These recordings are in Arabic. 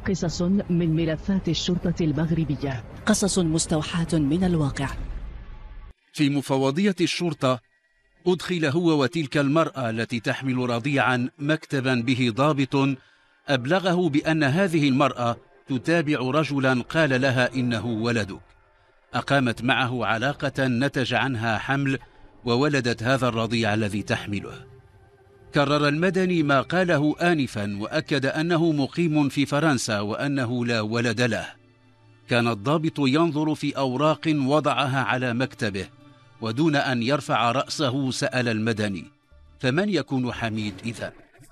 قصص من ملفات الشرطة المغربية، قصص مستوحاة من الواقع. في مفوضية الشرطة أدخل هو وتلك المرأة التي تحمل رضيعا مكتبا به ضابط أبلغه بأن هذه المرأة تتابع رجلا قال لها إنه ولدك. أقامت معه علاقة نتج عنها حمل وولدت هذا الرضيع الذي تحمله. كرر المدني ما قاله آنفا وأكد أنه مقيم في فرنسا وأنه لا ولد له. كان الضابط ينظر في أوراق وضعها على مكتبه، ودون أن يرفع رأسه سأل المدني: فمن يكون حميد إذا؟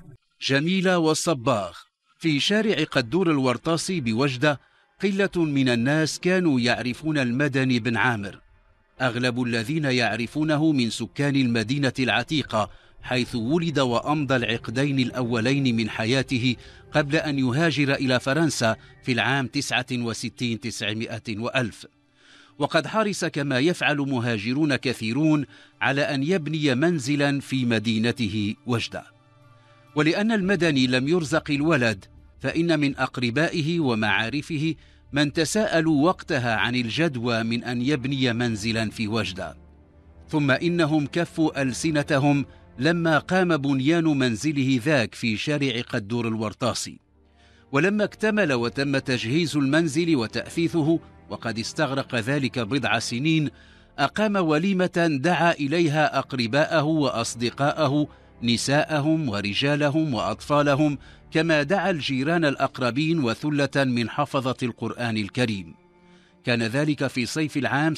جميلة والصباغ. في شارع قدور الورطاسي بوجدة قلة من الناس كانوا يعرفون المدني بن عامر. أغلب الذين يعرفونه من سكان المدينة العتيقة، حيث ولد وأمضى العقدين الأولين من حياته قبل أن يهاجر إلى فرنسا في العام 69 900 وألف. وقد حرص كما يفعل مهاجرون كثيرون على أن يبني منزلا في مدينته وجدة. ولأن المدني لم يرزق الولد، فإن من أقربائه ومعارفه من تساءلوا وقتها عن الجدوى من أن يبني منزلا في وجدة، ثم إنهم كفوا ألسنتهم لما قام بنيان منزله ذاك في شارع قدور الورطاسي. ولما اكتمل وتم تجهيز المنزل وتأثيثه، وقد استغرق ذلك بضع سنين، أقام وليمة دعا إليها أقرباءه وأصدقاءه، نساءهم ورجالهم وأطفالهم، كما دعا الجيران الأقربين وثلة من حفظة القرآن الكريم. كان ذلك في صيف العام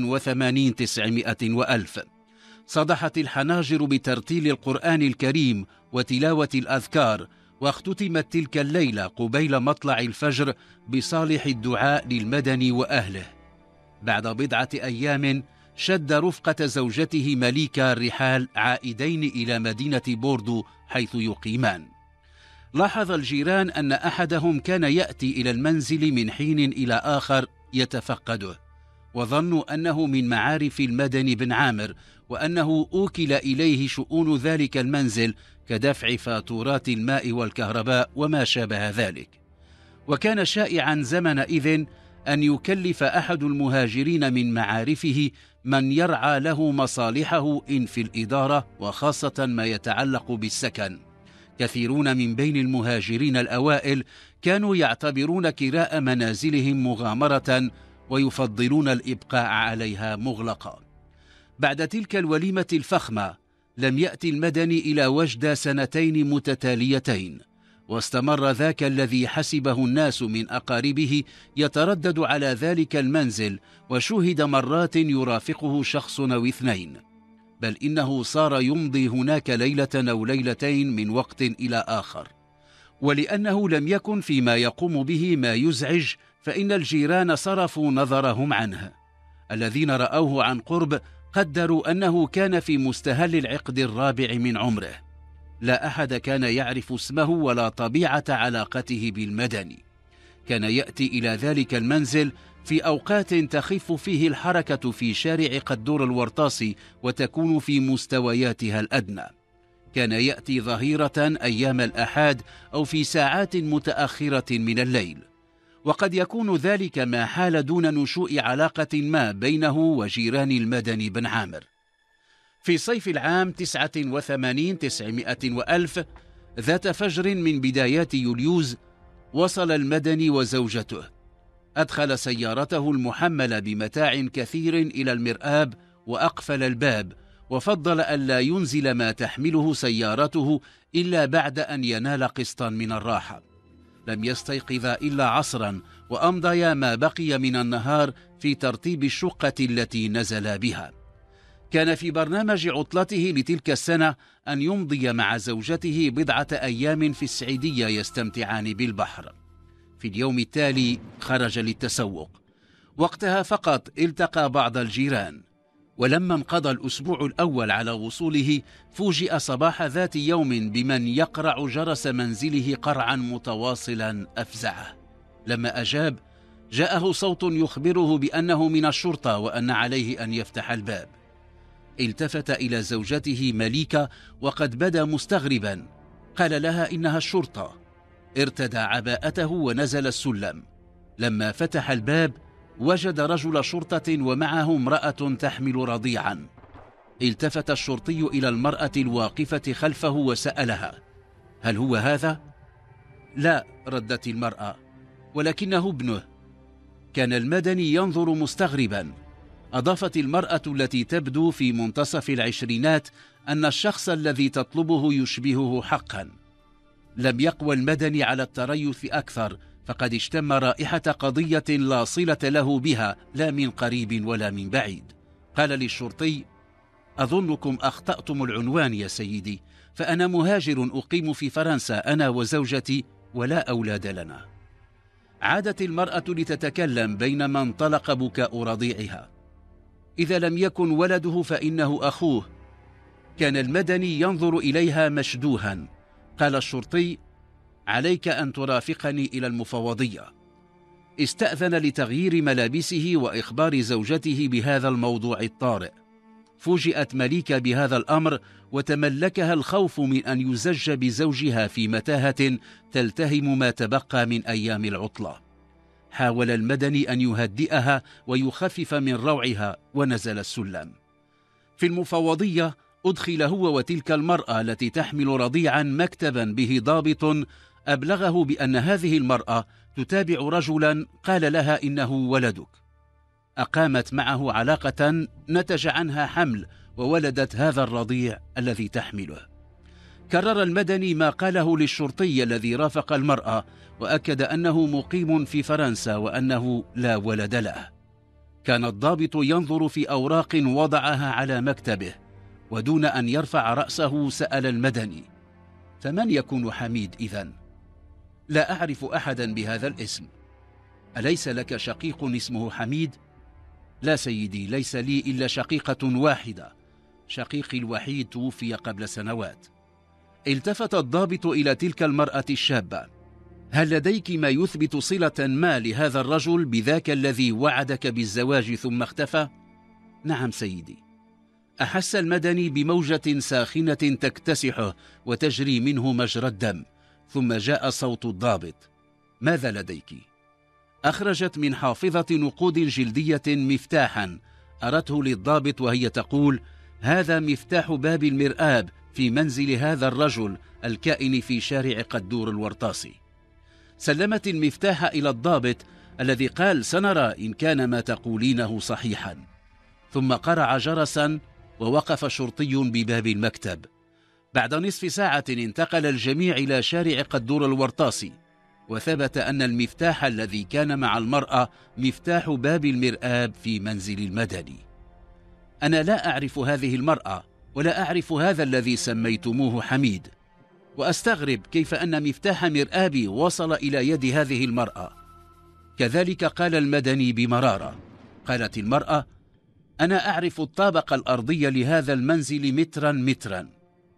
87 900 وألف. صدحت الحناجر بترتيل القرآن الكريم وتلاوة الأذكار، واختتمت تلك الليلة قبيل مطلع الفجر بصالح الدعاء للمدني وأهله. بعد بضعة أيام شد رفقة زوجته مليكة الرحال عائدين إلى مدينة بوردو حيث يقيمان. لاحظ الجيران أن أحدهم كان يأتي إلى المنزل من حين إلى آخر يتفقده، وظنوا أنه من معارف المدني بن عامر، وأنه أوكل إليه شؤون ذلك المنزل كدفع فاتورات الماء والكهرباء وما شابه ذلك. وكان شائعا زمنئذ أن يكلف أحد المهاجرين من معارفه من يرعى له مصالحه إن في الإدارة، وخاصة ما يتعلق بالسكن. كثيرون من بين المهاجرين الأوائل كانوا يعتبرون كراء منازلهم مغامرة، ويفضلون الإبقاء عليها مغلقة. بعد تلك الوليمة الفخمة لم يأتي المدني إلى وجدة سنتين متتاليتين، واستمر ذاك الذي حسبه الناس من أقاربه يتردد على ذلك المنزل، وشوهد مرات يرافقه شخص أو اثنين، بل إنه صار يمضي هناك ليلة أو ليلتين من وقت إلى آخر. ولأنه لم يكن فيما يقوم به ما يزعج، فإن الجيران صرفوا نظرهم عنه. الذين رأوه عن قرب قدروا أنه كان في مستهل العقد الرابع من عمره. لا أحد كان يعرف اسمه ولا طبيعة علاقته بالمدني. كان يأتي إلى ذلك المنزل في أوقات تخف فيه الحركة في شارع قدور الورطاسي وتكون في مستوياتها الأدنى. كان يأتي ظهيرة أيام الأحد أو في ساعات متأخرة من الليل، وقد يكون ذلك ما حال دون نشوء علاقة ما بينه وجيران المدني بن عامر. في صيف العام 89 900 وألف، ذات فجر من بدايات يوليوز، وصل المدني وزوجته. أدخل سيارته المحملة بمتاع كثير إلى المرآب وأقفل الباب، وفضل ألا ينزل ما تحمله سيارته إلا بعد أن ينال قسطا من الراحة. لم يستيقظا إلا عصرا، وأمضيا ما بقي من النهار في ترتيب الشقة التي نزل بها. كان في برنامج عطلته لتلك السنة أن يمضي مع زوجته بضعة أيام في السعيدية يستمتعان بالبحر. في اليوم التالي خرج للتسوق. وقتها فقط التقى بعض الجيران، ولما انقضى الأسبوع الأول على وصوله فوجئ صباح ذات يوم بمن يقرع جرس منزله قرعا متواصلا أفزعه. لما أجاب جاءه صوت يخبره بأنه من الشرطة وأن عليه أن يفتح الباب. التفت إلى زوجته مليكة وقد بدا مستغربا. قال لها إنها الشرطة. ارتدى عباءته ونزل السلم. لما فتح الباب وجد رجل شرطة ومعه امرأة تحمل رضيعا. التفت الشرطي إلى المرأة الواقفة خلفه وسألها: هل هو هذا؟ لا، ردت المرأة، ولكنه ابنه. كان المدني ينظر مستغربا. أضافت المرأة التي تبدو في منتصف العشرينات أن الشخص الذي تطلبه يشبهه حقا. لم يقوى المدني على التريث أكثر، فقد اشتم رائحة قضية لا صلة له بها، لا من قريب ولا من بعيد. قال للشرطي: أظنكم أخطأتم العنوان يا سيدي، فأنا مهاجر أقيم في فرنسا أنا وزوجتي ولا أولاد لنا. عادت المرأة لتتكلم بينما انطلق بكاء رضيعها. إذا لم يكن ولده فإنه أخوه. كان المدني ينظر إليها مشدوها. قال الشرطي: عليك أن ترافقني إلى المفوضية. استأذن لتغيير ملابسه وإخبار زوجته بهذا الموضوع الطارئ. فوجئت مليكة بهذا الأمر وتملكها الخوف من أن يزج بزوجها في متاهة تلتهم ما تبقى من أيام العطلة. حاول المدني أن يهدئها ويخفف من روعها ونزل السلم. في المفوضية أدخل هو وتلك المرأة التي تحمل رضيعا مكتبا به ضابط أبلغه بأن هذه المرأة تتابع رجلا قال لها إنه ولدك. أقامت معه علاقة نتج عنها حمل وولدت هذا الرضيع الذي تحمله. كرر المدني ما قاله للشرطي الذي رافق المرأة، وأكد أنه مقيم في فرنسا وأنه لا ولد له. كان الضابط ينظر في أوراق وضعها على مكتبه، ودون أن يرفع رأسه سأل المدني: فمن يكون حميد إذن؟ لا أعرف أحدا بهذا الاسم. أليس لك شقيق اسمه حميد؟ لا سيدي، ليس لي إلا شقيقة واحدة. شقيقي الوحيد توفي قبل سنوات. التفت الضابط إلى تلك المرأة الشابة: هل لديك ما يثبت صلة ما لهذا الرجل بذاك الذي وعدك بالزواج ثم اختفى؟ نعم سيدي. أحس المدني بموجة ساخنة تكتسحه وتجري منه مجرى الدم، ثم جاء صوت الضابط: ماذا لديك؟ أخرجت من حافظة نقود جلدية مفتاحا أرته للضابط وهي تقول: هذا مفتاح باب المرآب في منزل هذا الرجل الكائن في شارع قدور الورطاسي. سلمت المفتاح إلى الضابط الذي قال: سنرى إن كان ما تقولينه صحيحا. ثم قرع جرسا ووقف شرطي بباب المكتب. بعد نصف ساعة انتقل الجميع إلى شارع قدور الورطاسي، وثبت أن المفتاح الذي كان مع المرأة مفتاح باب المرآب في منزل المدني. أنا لا أعرف هذه المرأة ولا أعرف هذا الذي سميتموه حميد، وأستغرب كيف أن مفتاح مرآبي وصل إلى يد هذه المرأة. كذلك قال المدني بمرارة. قالت المرأة: أنا أعرف الطابق الأرضي لهذا المنزل مترا مترا.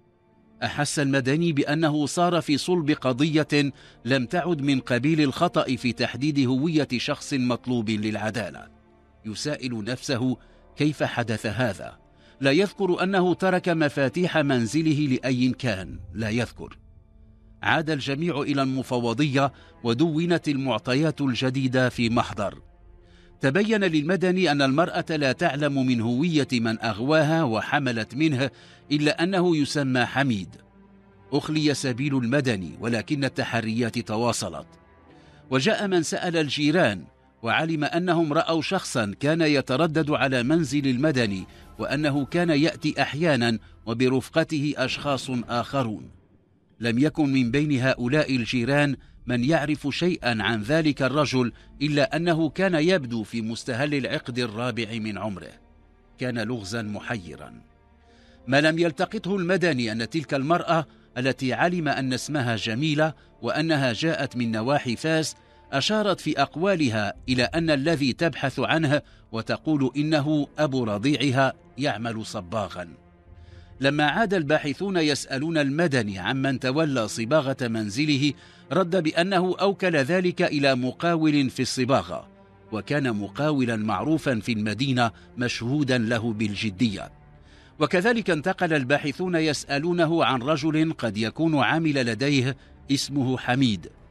أحس المدني بأنه صار في صلب قضية لم تعد من قبيل الخطأ في تحديد هوية شخص مطلوب للعدالة. يسائل نفسه: كيف حدث هذا؟ لا يذكر أنه ترك مفاتيح منزله لأي كان، لا يذكر. عاد الجميع إلى المفوضية ودونت المعطيات الجديدة في محضر. تبين للمدني أن المرأة لا تعلم من هوية من أغواها وحملت منه إلا أنه يسمى حميد. أخلي سبيل المدني، ولكن التحريات تواصلت، وجاء من سأل الجيران وعلم أنهم رأوا شخصا كان يتردد على منزل المدني، وأنه كان يأتي أحيانا وبرفقته أشخاص آخرون. لم يكن من بين هؤلاء الجيران من يعرف شيئا عن ذلك الرجل إلا أنه كان يبدو في مستهل العقد الرابع من عمره. كان لغزا محيرا. ما لم يلتقطه المدني أن تلك المرأة التي علم أن اسمها جميلة وأنها جاءت من نواحي فاس أشارت في أقوالها إلى أن الذي تبحث عنه وتقول إنه أبو رضيعها يعمل صباغا. لما عاد الباحثون يسألون المدني عمن تولى صباغة منزله، رد بأنه أوكل ذلك إلى مقاول في الصباغة، وكان مقاولا معروفا في المدينة مشهودا له بالجدية. وكذلك انتقل الباحثون يسألونه عن رجل قد يكون عمل لديه اسمه حميد،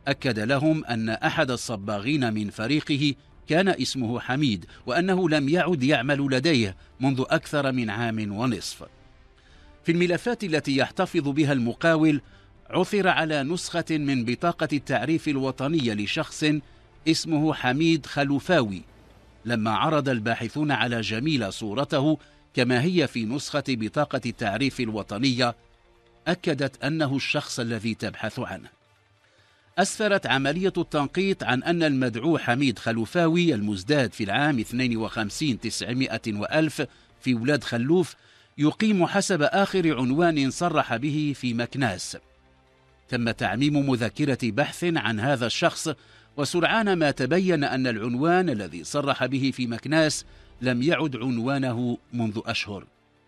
أكد لهم أن أحد الصباغين من فريقه كان اسمه حميد، وأنه لم يعد يعمل لديه منذ أكثر من عام ونصف. في الملفات التي يحتفظ بها المقاول عثر على نسخة من بطاقة التعريف الوطنية لشخص اسمه حميد خلوفاوي. لما عرض الباحثون على جميل صورته كما هي في نسخة بطاقة التعريف الوطنية، أكدت أنه الشخص الذي تبحث عنه. أسفرت عملية التنقيط عن أن المدعو حميد خلوفاوي المزداد في العام 52,900 وألف في ولاد خلوف يقيم حسب آخر عنوان صرح به في مكناس. تم تعميم مذكرة بحث عن هذا الشخص، وسرعان ما تبين أن العنوان الذي صرح به في مكناس لم يعد عنوانه منذ أشهر.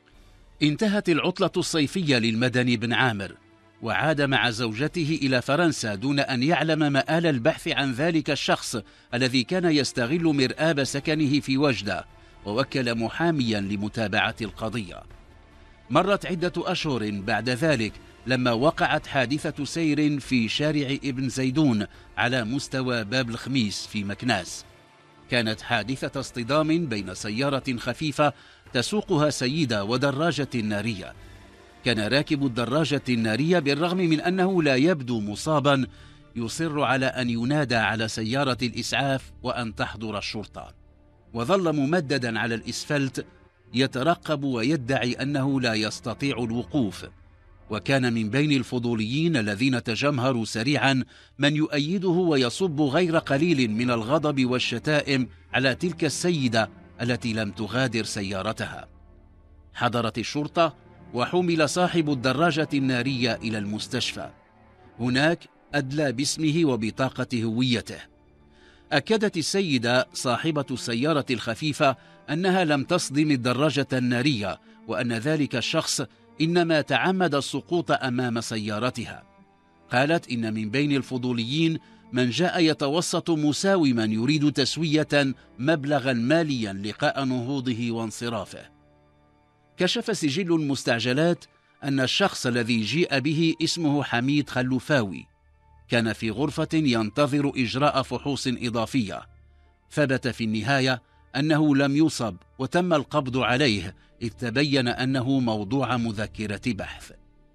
انتهت العطلة الصيفية للمدني بن عامر، وعاد مع زوجته إلى فرنسا دون أن يعلم مآل البحث عن ذلك الشخص الذي كان يستغل مرآب سكنه في وجدة، ووكل محاميا لمتابعة القضية. مرت عدة أشهر بعد ذلك لما وقعت حادثة سير في شارع ابن زيدون على مستوى باب الخميس في مكناس. كانت حادثة اصطدام بين سيارة خفيفة تسوقها سيدة ودراجة نارية. كان راكب الدراجة النارية بالرغم من أنه لا يبدو مصابا يصر على أن ينادى على سيارة الإسعاف وأن تحضر الشرطة، وظل ممددا على الإسفلت يترقب ويدعي أنه لا يستطيع الوقوف. وكان من بين الفضوليين الذين تجمهروا سريعا من يؤيده ويصب غير قليل من الغضب والشتائم على تلك السيدة التي لم تغادر سيارتها. حضرت الشرطة وحمل صاحب الدراجة النارية إلى المستشفى. هناك أدلى باسمه وبطاقة هويته. أكدت السيدة صاحبة السيارة الخفيفة أنها لم تصدم الدراجة النارية، وأن ذلك الشخص إنما تعمد السقوط أمام سيارتها. قالت إن من بين الفضوليين من جاء يتوسط مساوما يريد تسوية مبلغا ماليا لقاء نهوضه وانصرافه. كشف سجل المستعجلات أن الشخص الذي جيء به اسمه حميد خلوفاوي، كان في غرفة ينتظر إجراء فحوص إضافية. ثبت في النهاية أنه لم يصب وتم القبض عليه، إذ تبين أنه موضوع مذكرة بحث.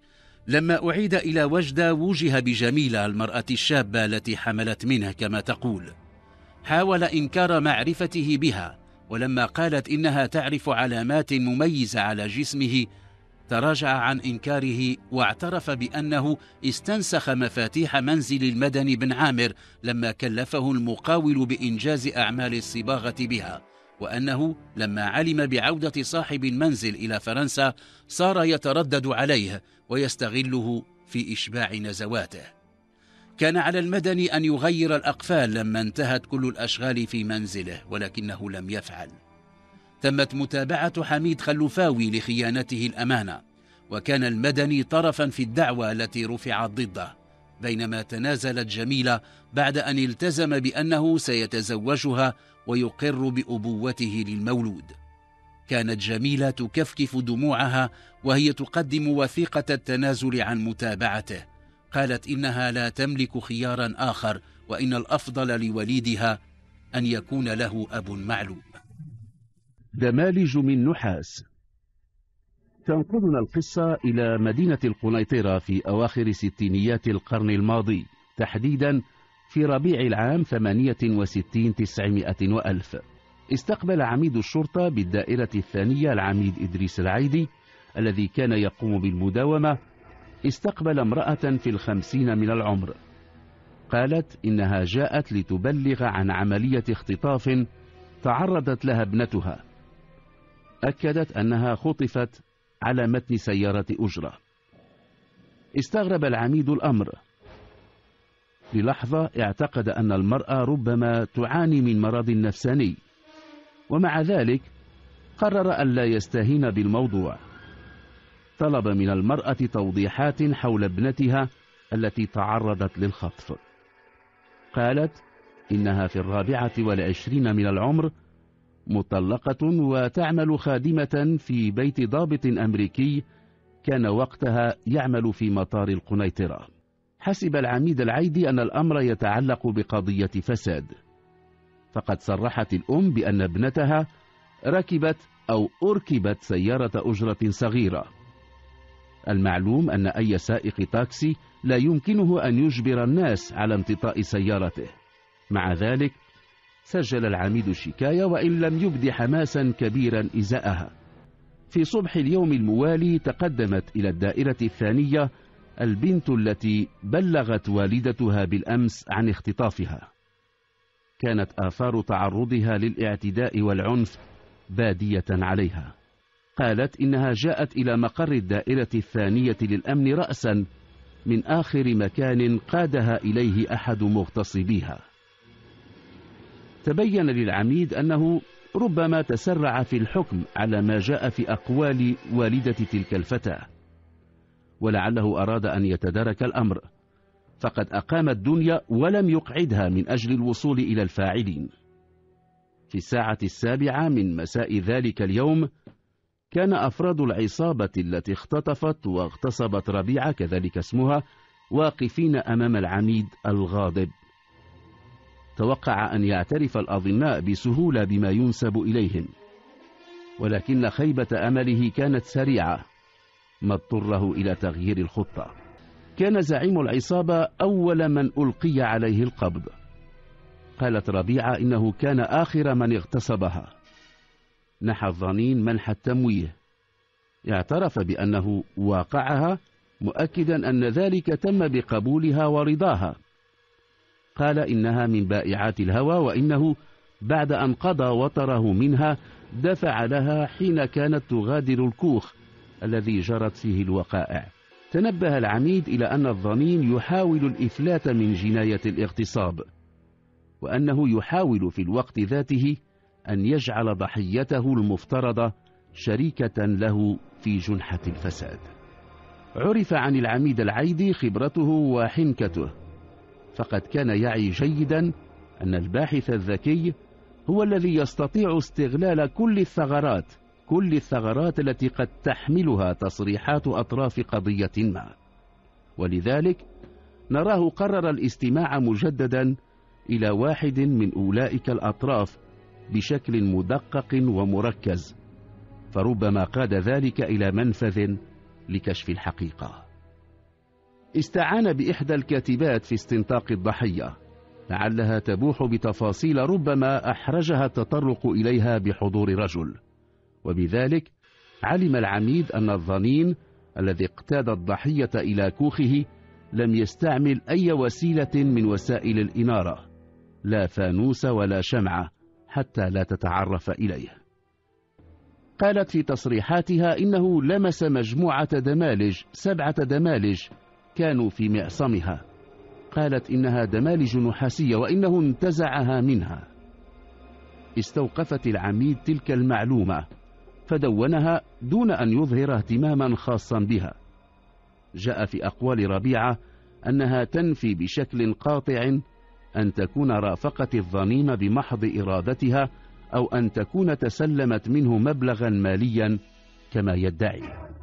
لما أعيد إلى وجدة وجه بجميلة المرأة الشابة التي حملت منه كما تقول. حاول إنكار معرفته بها، ولما قالت إنها تعرف علامات مميزة على جسمه تراجع عن إنكاره، واعترف بأنه استنسخ مفاتيح منزل المدني بن عامر لما كلفه المقاول بإنجاز أعمال الصباغة بها، وأنه لما علم بعودة صاحب المنزل إلى فرنسا صار يتردد عليه ويستغله في إشباع نزواته. كان على المدني أن يغير الأقفال لما انتهت كل الأشغال في منزله، ولكنه لم يفعل. تمت متابعة حميد خلوفاوي لخيانته الأمانة، وكان المدني طرفا في الدعوى التي رفعت ضده، بينما تنازلت جميلة بعد أن التزم بأنه سيتزوجها ويقر بأبوته للمولود. كانت جميلة تكفكف دموعها وهي تقدم وثيقة التنازل عن متابعته. قالت إنها لا تملك خيارا آخر، وإن الأفضل لوليدها أن يكون له أب معلوم. دمالج من نحاس. تنقلنا القصة إلى مدينة القنيطرة في أواخر ستينيات القرن الماضي، تحديدا في ربيع العام 68,900 وألف. استقبل عميد الشرطة بالدائرة الثانية العميد إدريس العيدي الذي كان يقوم بالمداومة، استقبل امرأة في 50 من العمر. قالت إنها جاءت لتبلغ عن عملية اختطاف تعرضت لها ابنتها. أكدت أنها خطفت على متن سيارة أجرة. استغرب العميد الأمر. للحظة اعتقد أن المرأة ربما تعاني من مرض نفساني، ومع ذلك قرر أن لا يستهين بالموضوع. طلب من المرأة توضيحات حول ابنتها التي تعرضت للخطف. قالت إنها في 24 من العمر، مطلقة وتعمل خادمة في بيت ضابط أمريكي كان وقتها يعمل في مطار القنيطرة. حسب العميد العيدي أن الأمر يتعلق بقضية فساد، فقد صرحت الأم بأن ابنتها ركبت أو أركبت سيارة أجرة صغيرة. المعلوم أن أي سائق تاكسي لا يمكنه أن يجبر الناس على امتطاء سيارته. مع ذلك سجل العميد الشكاية وإن لم يبد حماسا كبيرا إزاءها. في صبح اليوم الموالي تقدمت إلى الدائرة الثانية البنت التي بلغت والدتها بالأمس عن اختطافها. كانت آثار تعرضها للاعتداء والعنف بادية عليها. قالت إنها جاءت إلى مقر الدائرة الثانية للأمن رأسا من آخر مكان قادها إليه أحد مغتصبيها. تبين للعميد أنه ربما تسرع في الحكم على ما جاء في أقوال والدة تلك الفتاة، ولعله أراد أن يتدارك الأمر، فقد أقام الدنيا ولم يقعدها من أجل الوصول إلى الفاعلين. في الساعة 7 من مساء ذلك اليوم كان أفراد العصابة التي اختطفت واغتصبت ربيعة كذلك اسمها واقفين أمام العميد الغاضب. توقع أن يعترف الأظناء بسهولة بما ينسب إليهم، ولكن خيبة أمله كانت سريعة، ما اضطره إلى تغيير الخطة. كان زعيم العصابة أول من ألقي عليه القبض. قالت ربيعة إنه كان آخر من اغتصبها. نحى الظنين منح التمويه. اعترف بأنه واقعها، مؤكدا أن ذلك تم بقبولها ورضاها. قال إنها من بائعات الهوى، وإنه بعد أن قضى وطره منها دفع لها حين كانت تغادر الكوخ الذي جرت فيه الوقائع. تنبه العميد إلى أن الظنين يحاول الإفلات من جناية الاغتصاب، وأنه يحاول في الوقت ذاته أن يجعل ضحيته المفترضة شريكة له في جنحة الفساد. عرف عن العميد العيدي خبرته وحنكته، فقد كان يعي جيدا أن الباحث الذكي هو الذي يستطيع استغلال كل الثغرات التي قد تحملها تصريحات أطراف قضية ما، ولذلك نراه قرر الاستماع مجددا إلى واحد من أولئك الأطراف بشكل مدقق ومركز، فربما قاد ذلك إلى منفذ لكشف الحقيقة. استعان بإحدى الكاتبات في استنطاق الضحية، لعلها تبوح بتفاصيل ربما أحرجها التطرق إليها بحضور رجل، وبذلك علم العميد أن الظنين الذي اقتاد الضحية إلى كوخه لم يستعمل أي وسيلة من وسائل الإنارة، لا فانوس ولا شمعة، حتى لا تتعرف إليه. قالت في تصريحاتها إنه لمس مجموعة دمالج، 7 دمالج كانوا في معصمها. قالت إنها دمالج نحاسية وإنه انتزعها منها. استوقفت العميد تلك المعلومة فدونها دون أن يظهر اهتماما خاصا بها. جاء في أقوال ربيعة أنها تنفي بشكل قاطع أن تكون رافقت الظنين بمحض إرادتها، أو أن تكون تسلمت منه مبلغا ماليا كما يدعي.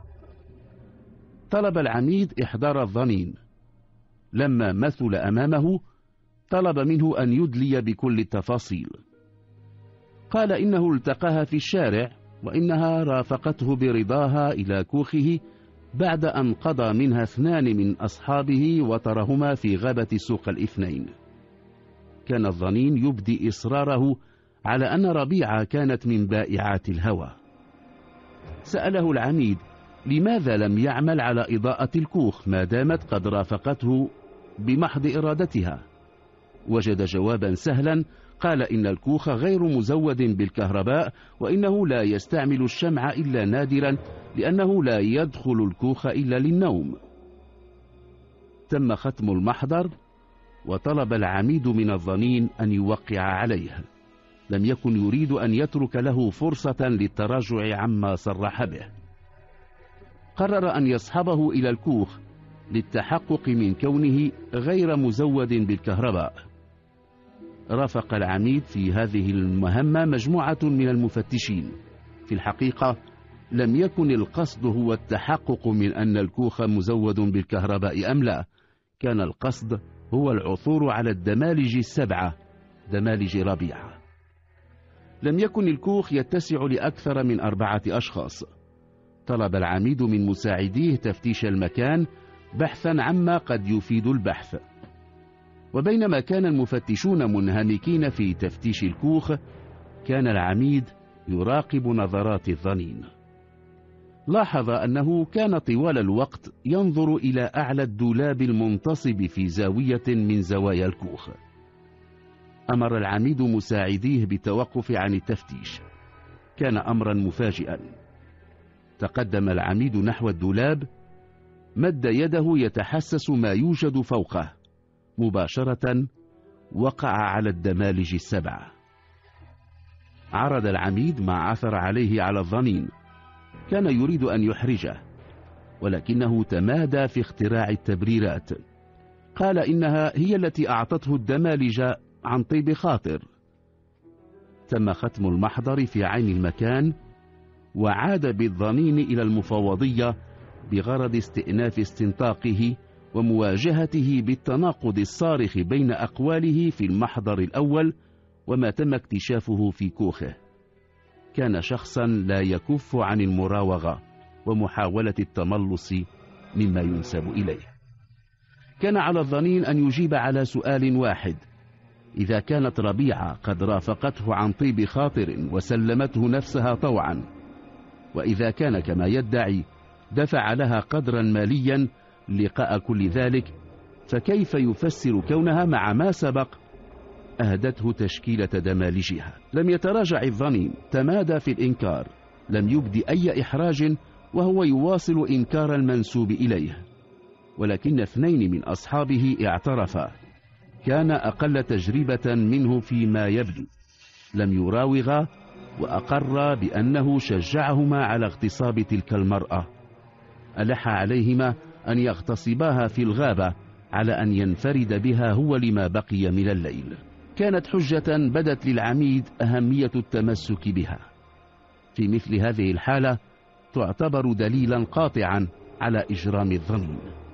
طلب العميد إحضار الظنين. لما مثل أمامه طلب منه أن يدلي بكل التفاصيل. قال إنه التقاها في الشارع، وإنها رافقته برضاها إلى كوخه بعد أن قضى منها 2 من أصحابه وترهما في غابة سوق الاثنين. كان الظنين يبدي إصراره على أن ربيعة كانت من بائعات الهوى. سأله العميد لماذا لم يعمل على إضاءة الكوخ ما دامت قد رافقته بمحض إرادتها. وجد جوابا سهلا، قال إن الكوخ غير مزود بالكهرباء، وإنه لا يستعمل الشمع إلا نادرا، لأنه لا يدخل الكوخ إلا للنوم. تم ختم المحضر، وطلب العميد من الظنين أن يوقع عليه. لم يكن يريد أن يترك له فرصة للتراجع عما صرح به. قرر أن يصحبه إلى الكوخ للتحقق من كونه غير مزود بالكهرباء. رافق العميد في هذه المهمة مجموعة من المفتشين. في الحقيقة لم يكن القصد هو التحقق من أن الكوخ مزود بالكهرباء أم لا، كان القصد هو العثور على الدمالج السبعة، دمالج ربيعة. لم يكن الكوخ يتسع لأكثر من 4 أشخاص. طلب العميد من مساعديه تفتيش المكان بحثا عما قد يفيد البحث. وبينما كان المفتشون منهمكين في تفتيش الكوخ، كان العميد يراقب نظرات الظنين. لاحظ أنه كان طوال الوقت ينظر إلى أعلى الدولاب المنتصب في زاوية من زوايا الكوخ. أمر العميد مساعديه بالتوقف عن التفتيش. كان أمرا مفاجئا. تقدم العميد نحو الدولاب، مد يده يتحسس ما يوجد فوقه. مباشرة وقع على الدمالج السبعة. عرض العميد ما عثر عليه على الظنين. كان يريد أن يحرجه، ولكنه تمادى في اختراع التبريرات. قال إنها هي التي أعطته الدمالج عن طيب خاطر. تم ختم المحضر في عين المكان، وعاد بالظنين إلى المفوضية بغرض استئناف استنطاقه ومواجهته بالتناقض الصارخ بين أقواله في المحضر الأول وما تم اكتشافه في كوخه. كان شخصا لا يكف عن المراوغة ومحاولة التملص مما ينسب إليه. كان على الظنين أن يجيب على سؤال واحد: إذا كانت ربيعة قد رافقته عن طيب خاطر وسلمته نفسها طوعا، وإذا كان كما يدعي دفع لها قدرا ماليا لقاء كل ذلك، فكيف يفسر كونها مع ما سبق أهدته تشكيلة دمالجها؟ لم يتراجع الظنين، تمادى في الإنكار، لم يبدي أي إحراج وهو يواصل إنكار المنسوب إليه. ولكن 2 من أصحابه اعترفا، كان أقل تجربة منه فيما يبدو. لم يراوغا، وأقر بأنه شجعهما على اغتصاب تلك المرأة. ألح عليهما أن يغتصباها في الغابة على أن ينفرد بها هو لما بقي من الليل. كانت حجة بدت للعميد أهمية التمسك بها. في مثل هذه الحالة تعتبر دليلا قاطعا على إجرام الظنين.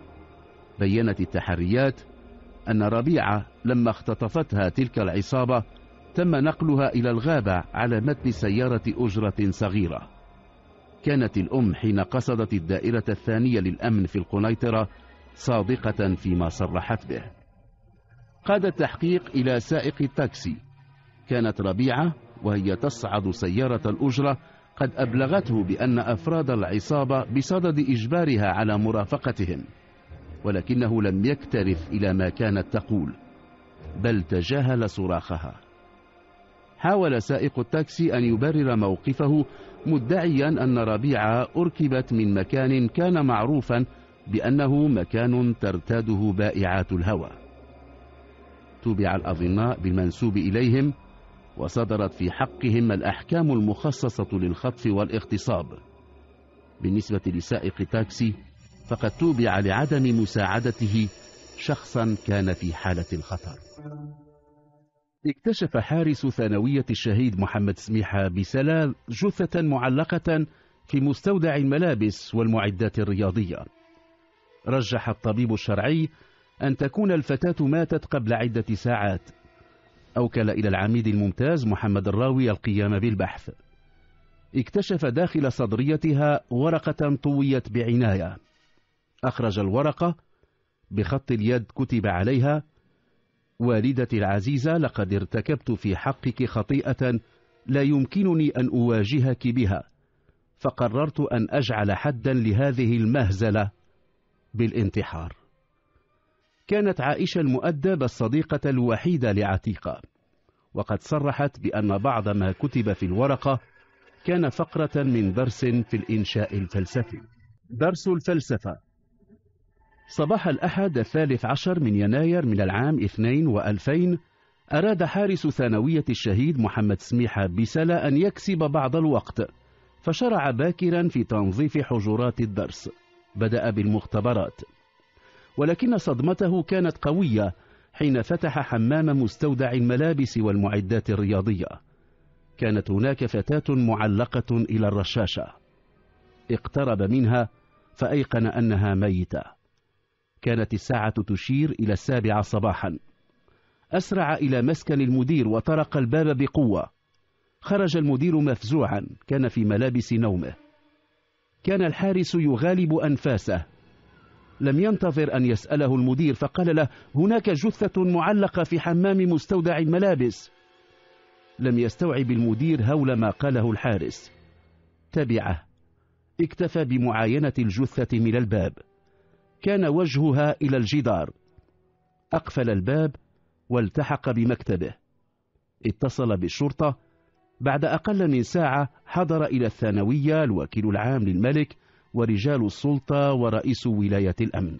بيّنت التحريات أن ربيعة لما اختطفتها تلك العصابة تم نقلها إلى الغابة على متن سيارة أجرة صغيرة. كانت الأم حين قصدت الدائرة الثانية للأمن في القنيطرة صادقة فيما صرحت به. قاد التحقيق إلى سائق التاكسي. كانت ربيعة وهي تصعد سيارة الأجرة قد أبلغته بأن أفراد العصابة بصدد إجبارها على مرافقتهم، ولكنه لم يكترث إلى ما كانت تقول، بل تجاهل صراخها. حاول سائق التاكسي أن يبرر موقفه مدعيا أن ربيعة أركبت من مكان كان معروفا بأنه مكان ترتاده بائعات الهوى. تُبع الأظناء بالمنسوب إليهم، وصدرت في حقهم الأحكام المخصصة للخطف والاغتصاب. بالنسبة لسائق التاكسي فقد تُبع لعدم مساعدته شخصا كان في حالة الخطر. اكتشف حارس ثانوية الشهيد محمد سميحة بسلا جثة معلقة في مستودع الملابس والمعدات الرياضية. رجح الطبيب الشرعي أن تكون الفتاة ماتت قبل عدة ساعات. أوكل إلى العميد الممتاز محمد الراوي القيام بالبحث. اكتشف داخل صدريتها ورقة طويت بعناية. أخرج الورقة، بخط اليد كتب عليها: والدتي العزيزة، لقد ارتكبت في حقك خطيئة لا يمكنني أن أواجهك بها، فقررت أن أجعل حدا لهذه المهزلة بالانتحار. كانت عائشة المؤدبة الصديقة الوحيدة لعتيقة، وقد صرحت بأن بعض ما كتب في الورقة كان فقرة من درس في الإنشاء الفلسفي. درس الفلسفة. صباح الأحد 13 من يناير من العام 2000 أراد حارس ثانوية الشهيد محمد سميحة بسلا أن يكسب بعض الوقت، فشرع باكرا في تنظيف حجرات الدرس. بدأ بالمختبرات، ولكن صدمته كانت قوية حين فتح حمام مستودع الملابس والمعدات الرياضية. كانت هناك فتاة معلقة إلى الرشاشة. اقترب منها فأيقن أنها ميتة. كانت الساعة تشير إلى 7 صباحا. أسرع إلى مسكن المدير وطرق الباب بقوة. خرج المدير مفزوعا، كان في ملابس نومه. كان الحارس يغالب أنفاسه. لم ينتظر أن يسأله المدير فقال له: هناك جثة معلقة في حمام مستودع الملابس. لم يستوعب المدير هول ما قاله الحارس. تبعه. اكتفى بمعاينة الجثة من الباب. كان وجهها إلى الجدار. أقفل الباب والتحق بمكتبه. اتصل بالشرطة. بعد أقل من ساعة حضر إلى الثانوية الوكيل العام للملك ورجال السلطة ورئيس ولاية الأمن.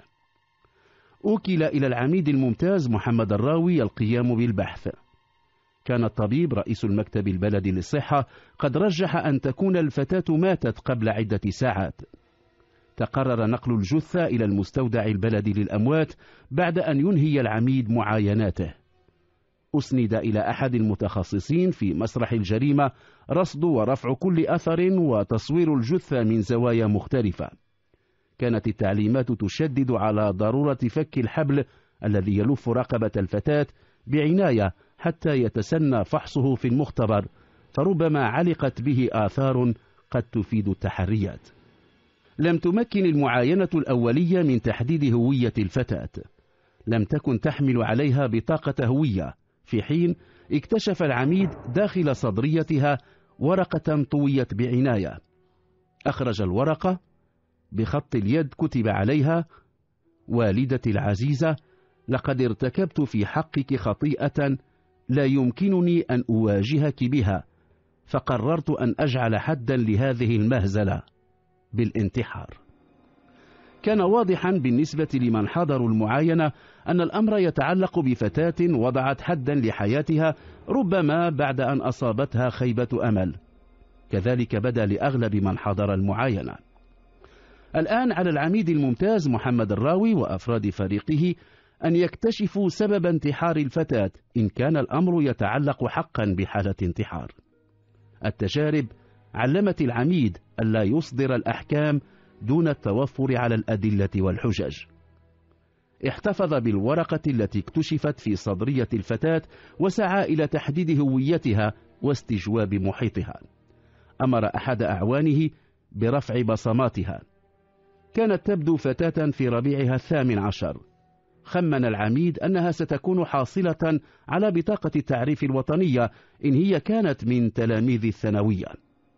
أوكل إلى العميد الممتاز محمد الراوي القيام بالبحث. كان الطبيب رئيس المكتب البلدي للصحة قد رجح أن تكون الفتاة ماتت قبل عدة ساعات. تقرر نقل الجثة إلى المستودع البلدي للأموات بعد أن ينهي العميد معايناته. أسند إلى أحد المتخصصين في مسرح الجريمة رصد ورفع كل أثر وتصوير الجثة من زوايا مختلفة. كانت التعليمات تشدد على ضرورة فك الحبل الذي يلف رقبة الفتاة بعناية حتى يتسنى فحصه في المختبر، فربما علقت به آثار قد تفيد التحريات. لم تمكن المعاينة الأولية من تحديد هوية الفتاة. لم تكن تحمل عليها بطاقة هوية، في حين اكتشف العميد داخل صدريتها ورقة طويت بعناية. أخرج الورقة. بخط اليد كتب عليها: والدتي العزيزة، لقد ارتكبت في حقك خطيئة لا يمكنني أن أواجهك بها، فقررت أن أجعل حدا لهذه المهزلة بالانتحار. كان واضحا بالنسبة لمن حضروا المعاينة أن الأمر يتعلق بفتاة وضعت حدا لحياتها، ربما بعد أن أصابتها خيبة أمل. كذلك بدا لأغلب من حضر المعاينة. الآن على العميد الممتاز محمد الراوي وأفراد فريقه أن يكتشفوا سبب انتحار الفتاة إن كان الأمر يتعلق حقا بحالة انتحار. التجارب علمت العميد ألا يصدر الأحكام دون التوفر على الأدلة والحجج. احتفظ بالورقة التي اكتشفت في صدرية الفتاة وسعى إلى تحديد هويتها واستجواب محيطها. أمر أحد أعوانه برفع بصماتها. كانت تبدو فتاة في ربيعها 18. خمن العميد أنها ستكون حاصلة على بطاقة التعريف الوطنية إن هي كانت من تلاميذ الثانوية.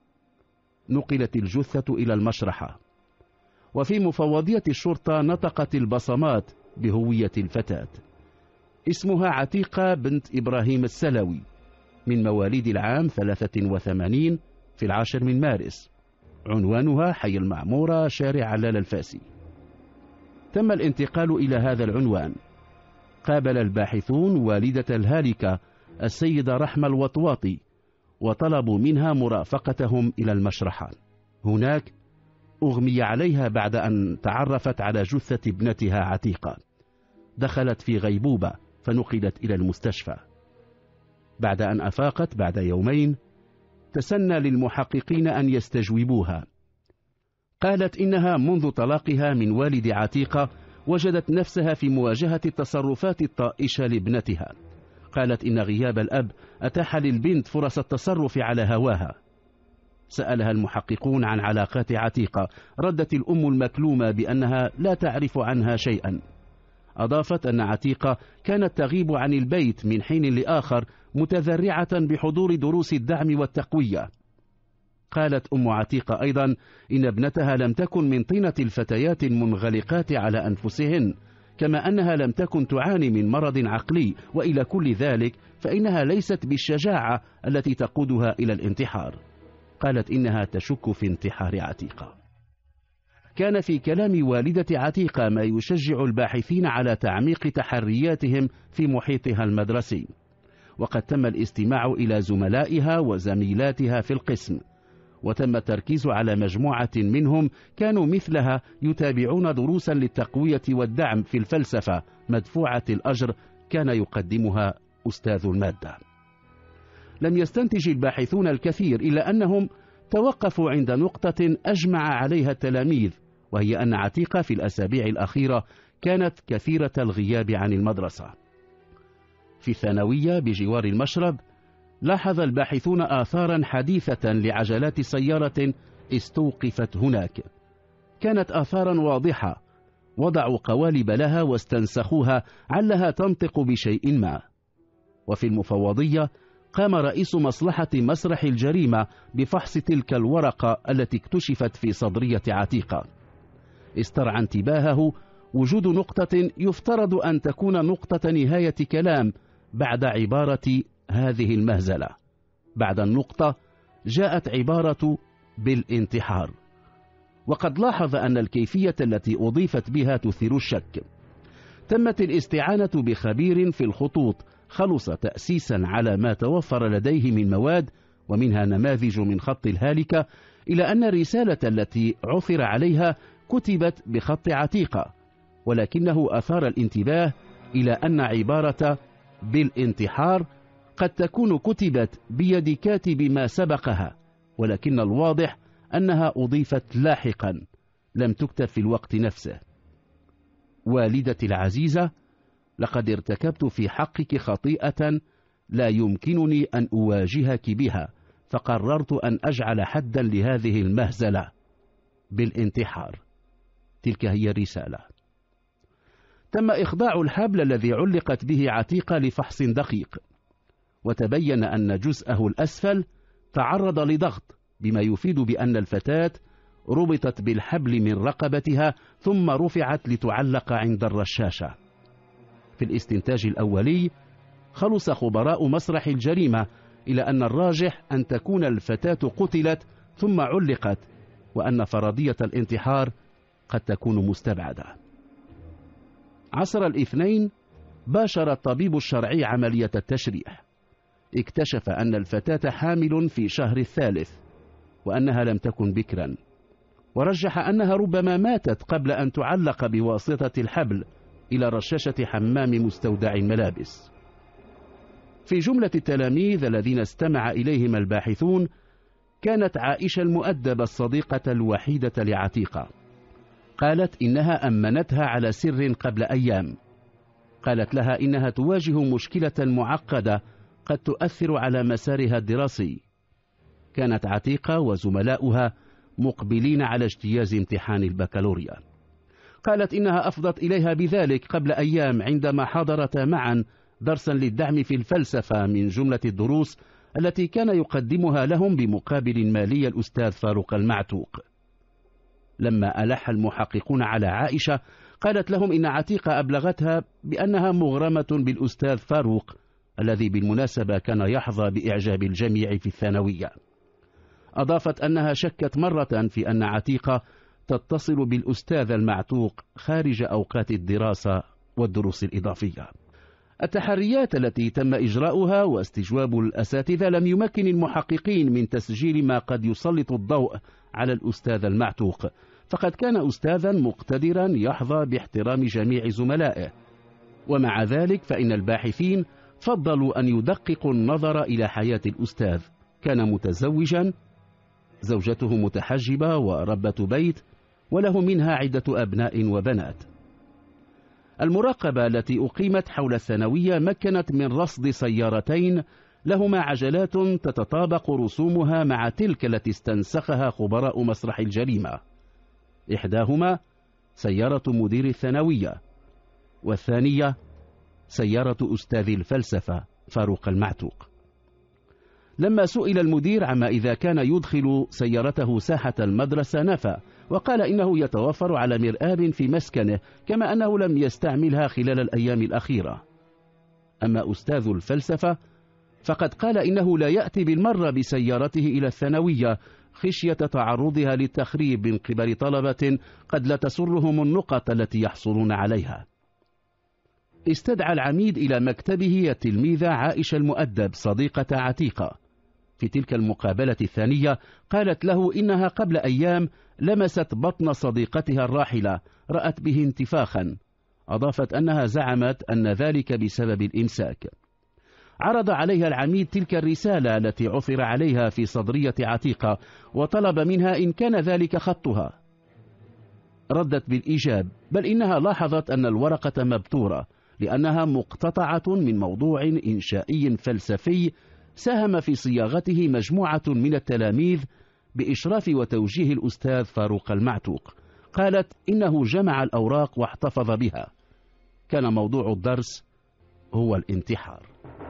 نقلت الجثة إلى المشرحة، وفي مفوضية الشرطة نطقت البصمات بهوية الفتاة. اسمها عتيقة بنت إبراهيم السلوي، من مواليد العام 83 في 10 من مارس. عنوانها حي المعمورة، شارع علال الفاسي. تم الانتقال إلى هذا العنوان. قابل الباحثون والدة الهالكة السيدة رحمة الوطواطي وطلبوا منها مرافقتهم إلى المشرحة. هناك أغمي عليها بعد أن تعرفت على جثة ابنتها عتيقة. دخلت في غيبوبة فنقلت إلى المستشفى. بعد أن أفاقت بعد يومين تسنى للمحققين أن يستجوبوها. قالت إنها منذ طلاقها من والد عتيقة وجدت نفسها في مواجهة التصرفات الطائشة لابنتها. قالت إن غياب الأب أتاح للبنت فرص التصرف على هواها. سألها المحققون عن علاقات عتيقة. ردت الأم المكلومة بأنها لا تعرف عنها شيئا. أضافت أن عتيقة كانت تغيب عن البيت من حين لآخر متذرعة بحضور دروس الدعم والتقوية. قالت أم عتيقة أيضا إن ابنتها لم تكن من طينة الفتيات المنغلقات على أنفسهن، كما أنها لم تكن تعاني من مرض عقلي، وإلى كل ذلك فإنها ليست بالشجاعة التي تقودها إلى الانتحار. قالت إنها تشك في انتحار عتيقة. كان في كلام والدة عتيقة ما يشجع الباحثين على تعميق تحرياتهم في محيطها المدرسي، وقد تم الاستماع إلى زملائها وزميلاتها في القسم، وتم التركيز على مجموعة منهم كانوا مثلها يتابعون دروسا للتقوية والدعم في الفلسفة مدفوعة الأجر كان يقدمها أستاذ المادة. لم يستنتج الباحثون الكثير، إلا أنهم توقفوا عند نقطة أجمع عليها التلاميذ، وهي أن عتيقة في الأسابيع الأخيرة كانت كثيرة الغياب عن المدرسة. في الثانوية بجوار المشرب لاحظ الباحثون آثارا حديثة لعجلات سيارة استوقفت هناك. كانت آثارا واضحة، وضعوا قوالب لها واستنسخوها علها تنطق بشيء ما. وفي المفوضية قام رئيس مصلحة مسرح الجريمة بفحص تلك الورقة التي اكتشفت في صدرية عتيقة. استرعى انتباهه وجود نقطة يفترض أن تكون نقطة نهاية كلام بعد عبارة هذه المهزلة. بعد النقطة جاءت عبارة بالانتحار، وقد لاحظ أن الكيفية التي أضيفت بها تثير الشك. تمت الاستعانة بخبير في الخطوط خلص تأسيسا على ما توفر لديه من مواد، ومنها نماذج من خط الهالكة، إلى أن الرسالة التي عثر عليها كتبت بخط عتيقة، ولكنه أثار الانتباه إلى أن عبارة بالانتحار قد تكون كتبت بيد كاتب ما سبقها، ولكن الواضح أنها أضيفت لاحقا، لم تكتب في الوقت نفسه. والدتي العزيزة، لقد ارتكبت في حقك خطيئة لا يمكنني أن أواجهك بها، فقررت أن أجعل حدا لهذه المهزلة بالانتحار. تلك هي الرسالة. تم إخضاع الحبل الذي علقت به عتيقة لفحص دقيق، وتبين أن جزءه الأسفل تعرض لضغط، بما يفيد بأن الفتاة ربطت بالحبل من رقبتها ثم رفعت لتعلق عند الرشاشة. في الاستنتاج الأولي خلص خبراء مسرح الجريمة إلى أن الراجح أن تكون الفتاة قتلت ثم علقت، وأن فرضية الانتحار قد تكون مستبعدة. عصر الاثنين باشر الطبيب الشرعي عملية التشريح. اكتشف أن الفتاة حامل في شهر الثالث، وأنها لم تكن بكرا، ورجح أنها ربما ماتت قبل أن تعلق بواسطة الحبل إلى رشاشة حمام مستودع الملابس. في جملة التلاميذ الذين استمع إليهم الباحثون كانت عائشة المؤدبة الصديقة الوحيدة لعتيقة. قالت إنها أمنتها على سر قبل أيام. قالت لها إنها تواجه مشكلة معقدة قد تؤثر على مسارها الدراسي. كانت عتيقة وزملاؤها مقبلين على اجتياز امتحان البكالوريا. قالت إنها أفضت إليها بذلك قبل أيام عندما حضرتا معا درسا للدعم في الفلسفة من جملة الدروس التي كان يقدمها لهم بمقابل مالي الأستاذ فاروق المعتوق. لما ألح المحققون على عائشة قالت لهم إن عتيقة أبلغتها بأنها مغرمة بالأستاذ فاروق، الذي بالمناسبة كان يحظى بإعجاب الجميع في الثانوية. أضافت أنها شكت مرة في أن عتيقة تتصل بالأستاذ المعتوق خارج أوقات الدراسة والدروس الإضافية. التحريات التي تم إجراؤها واستجواب الأساتذة لم يمكن المحققين من تسجيل ما قد يسلط الضوء على الأستاذ المعتوق، فقد كان أستاذا مقتدرا يحظى باحترام جميع زملائه. ومع ذلك فإن الباحثين فضلوا أن يدققوا النظر إلى حياة الأستاذ. كان متزوجا، زوجته متحجبة وربة بيت، وله منها عدة أبناء وبنات. المراقبة التي أقيمت حول الثانوية مكنت من رصد سيارتين لهما عجلات تتطابق رسومها مع تلك التي استنسخها خبراء مسرح الجريمة. إحداهما سيارة مدير الثانوية، والثانية سيارة أستاذ الفلسفة فاروق المعتوق. لما سئل المدير عما إذا كان يدخل سيارته ساحة المدرسة نفى، وقال إنه يتوفر على مرآب في مسكنه، كما أنه لم يستعملها خلال الأيام الأخيرة. أما أستاذ الفلسفة فقد قال إنه لا يأتي بالمرة بسيارته إلى الثانوية خشية تعرضها للتخريب من قبل طلبة قد لا تسرهم النقط التي يحصلون عليها. استدعى العميد إلى مكتبه التلميذة عائشة المؤدب صديقة عتيقة. في تلك المقابلة الثانية قالت له إنها قبل أيام لمست بطن صديقتها الراحلة، رأت به انتفاخا. أضافت أنها زعمت أن ذلك بسبب الإمساك. عرض عليها العميد تلك الرسالة التي عثر عليها في صدرية عتيقة، وطلب منها إن كان ذلك خطها. ردت بالإيجاب، بل إنها لاحظت أن الورقة مبتورة لأنها مقتطعة من موضوع إنشائي فلسفي ساهم في صياغته مجموعة من التلاميذ بإشراف وتوجيه الأستاذ فاروق المعتوق. قالت إنه جمع الأوراق واحتفظ بها. كان موضوع الدرس هو الانتحار.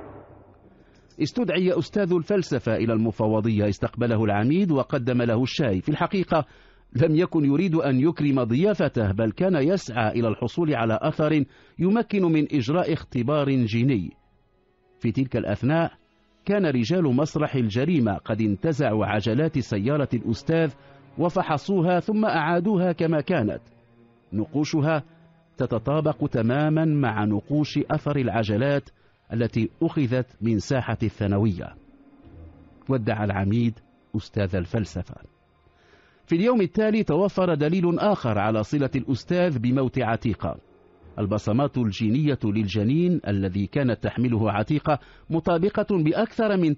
استدعي أستاذ الفلسفة إلى المفوضية، استقبله العميد وقدم له الشاي. في الحقيقة لم يكن يريد أن يكرم ضيافته، بل كان يسعى إلى الحصول على أثر يمكن من إجراء اختبار جيني. في تلك الأثناء كان رجال مسرح الجريمة قد انتزعوا عجلات سيارة الأستاذ وفحصوها ثم أعادوها كما كانت. نقوشها تتطابق تماما مع نقوش أثر العجلات التي أخذت من ساحة الثانوية. ودع العميد أستاذ الفلسفة. في اليوم التالي توفر دليل آخر على صلة الأستاذ بموت عتيقة. البصمات الجينية للجنين الذي كانت تحمله عتيقة مطابقة بأكثر من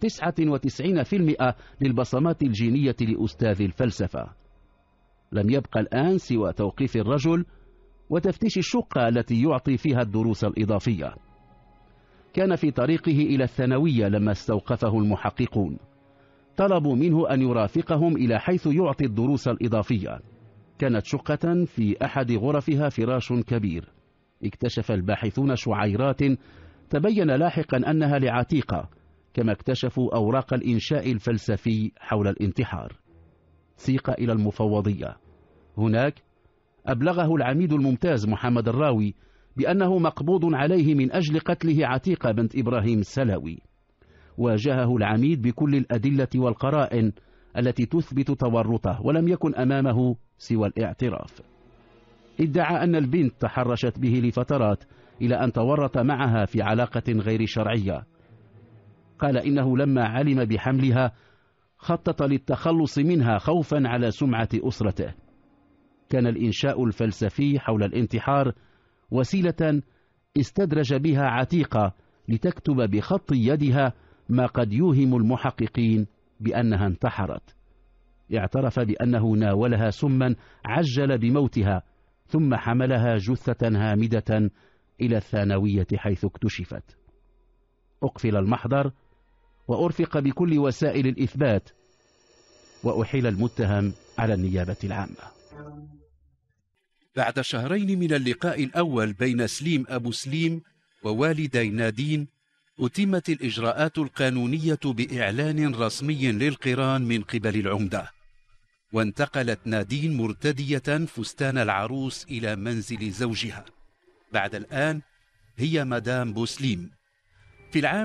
99% للبصمات الجينية لأستاذ الفلسفة. لم يبقى الآن سوى توقيف الرجل وتفتيش الشقة التي يعطي فيها الدروس الإضافية. كان في طريقه إلى الثانوية لما استوقفه المحققون. طلبوا منه أن يرافقهم إلى حيث يعطي الدروس الإضافية. كانت شقة في أحد غرفها فراش كبير. اكتشف الباحثون شعيرات تبين لاحقا أنها لعتيقة، كما اكتشفوا أوراق الإنشاء الفلسفي حول الانتحار. سيق إلى المفوضية. هناك أبلغه العميد الممتاز محمد الراوي بأنه مقبوض عليه من أجل قتله عتيقة بنت إبراهيم السلاوي. واجهه العميد بكل الأدلة والقرائن التي تثبت تورطه، ولم يكن أمامه سوى الاعتراف. ادعى أن البنت تحرشت به لفترات إلى أن تورط معها في علاقة غير شرعية. قال إنه لما علم بحملها خطط للتخلص منها خوفا على سمعة أسرته. كان الإنشاء الفلسفي حول الانتحار وسيلة استدرج بها عتيقة لتكتب بخط يدها ما قد يوهم المحققين بأنها انتحرت. اعترف بأنه ناولها سما عجل بموتها، ثم حملها جثة هامدة إلى الثانوية حيث اكتشفت. أقفل المحضر وأرفق بكل وسائل الإثبات، وأحيل المتهم على النيابة العامة. بعد شهرين من اللقاء الأول بين سليم أبو سليم ووالدي نادين، أتمت الإجراءات القانونية بإعلان رسمي للقران من قبل العمدة، وانتقلت نادين مرتدية فستان العروس إلى منزل زوجها. بعد الآن هي مدام بوسليم. في العام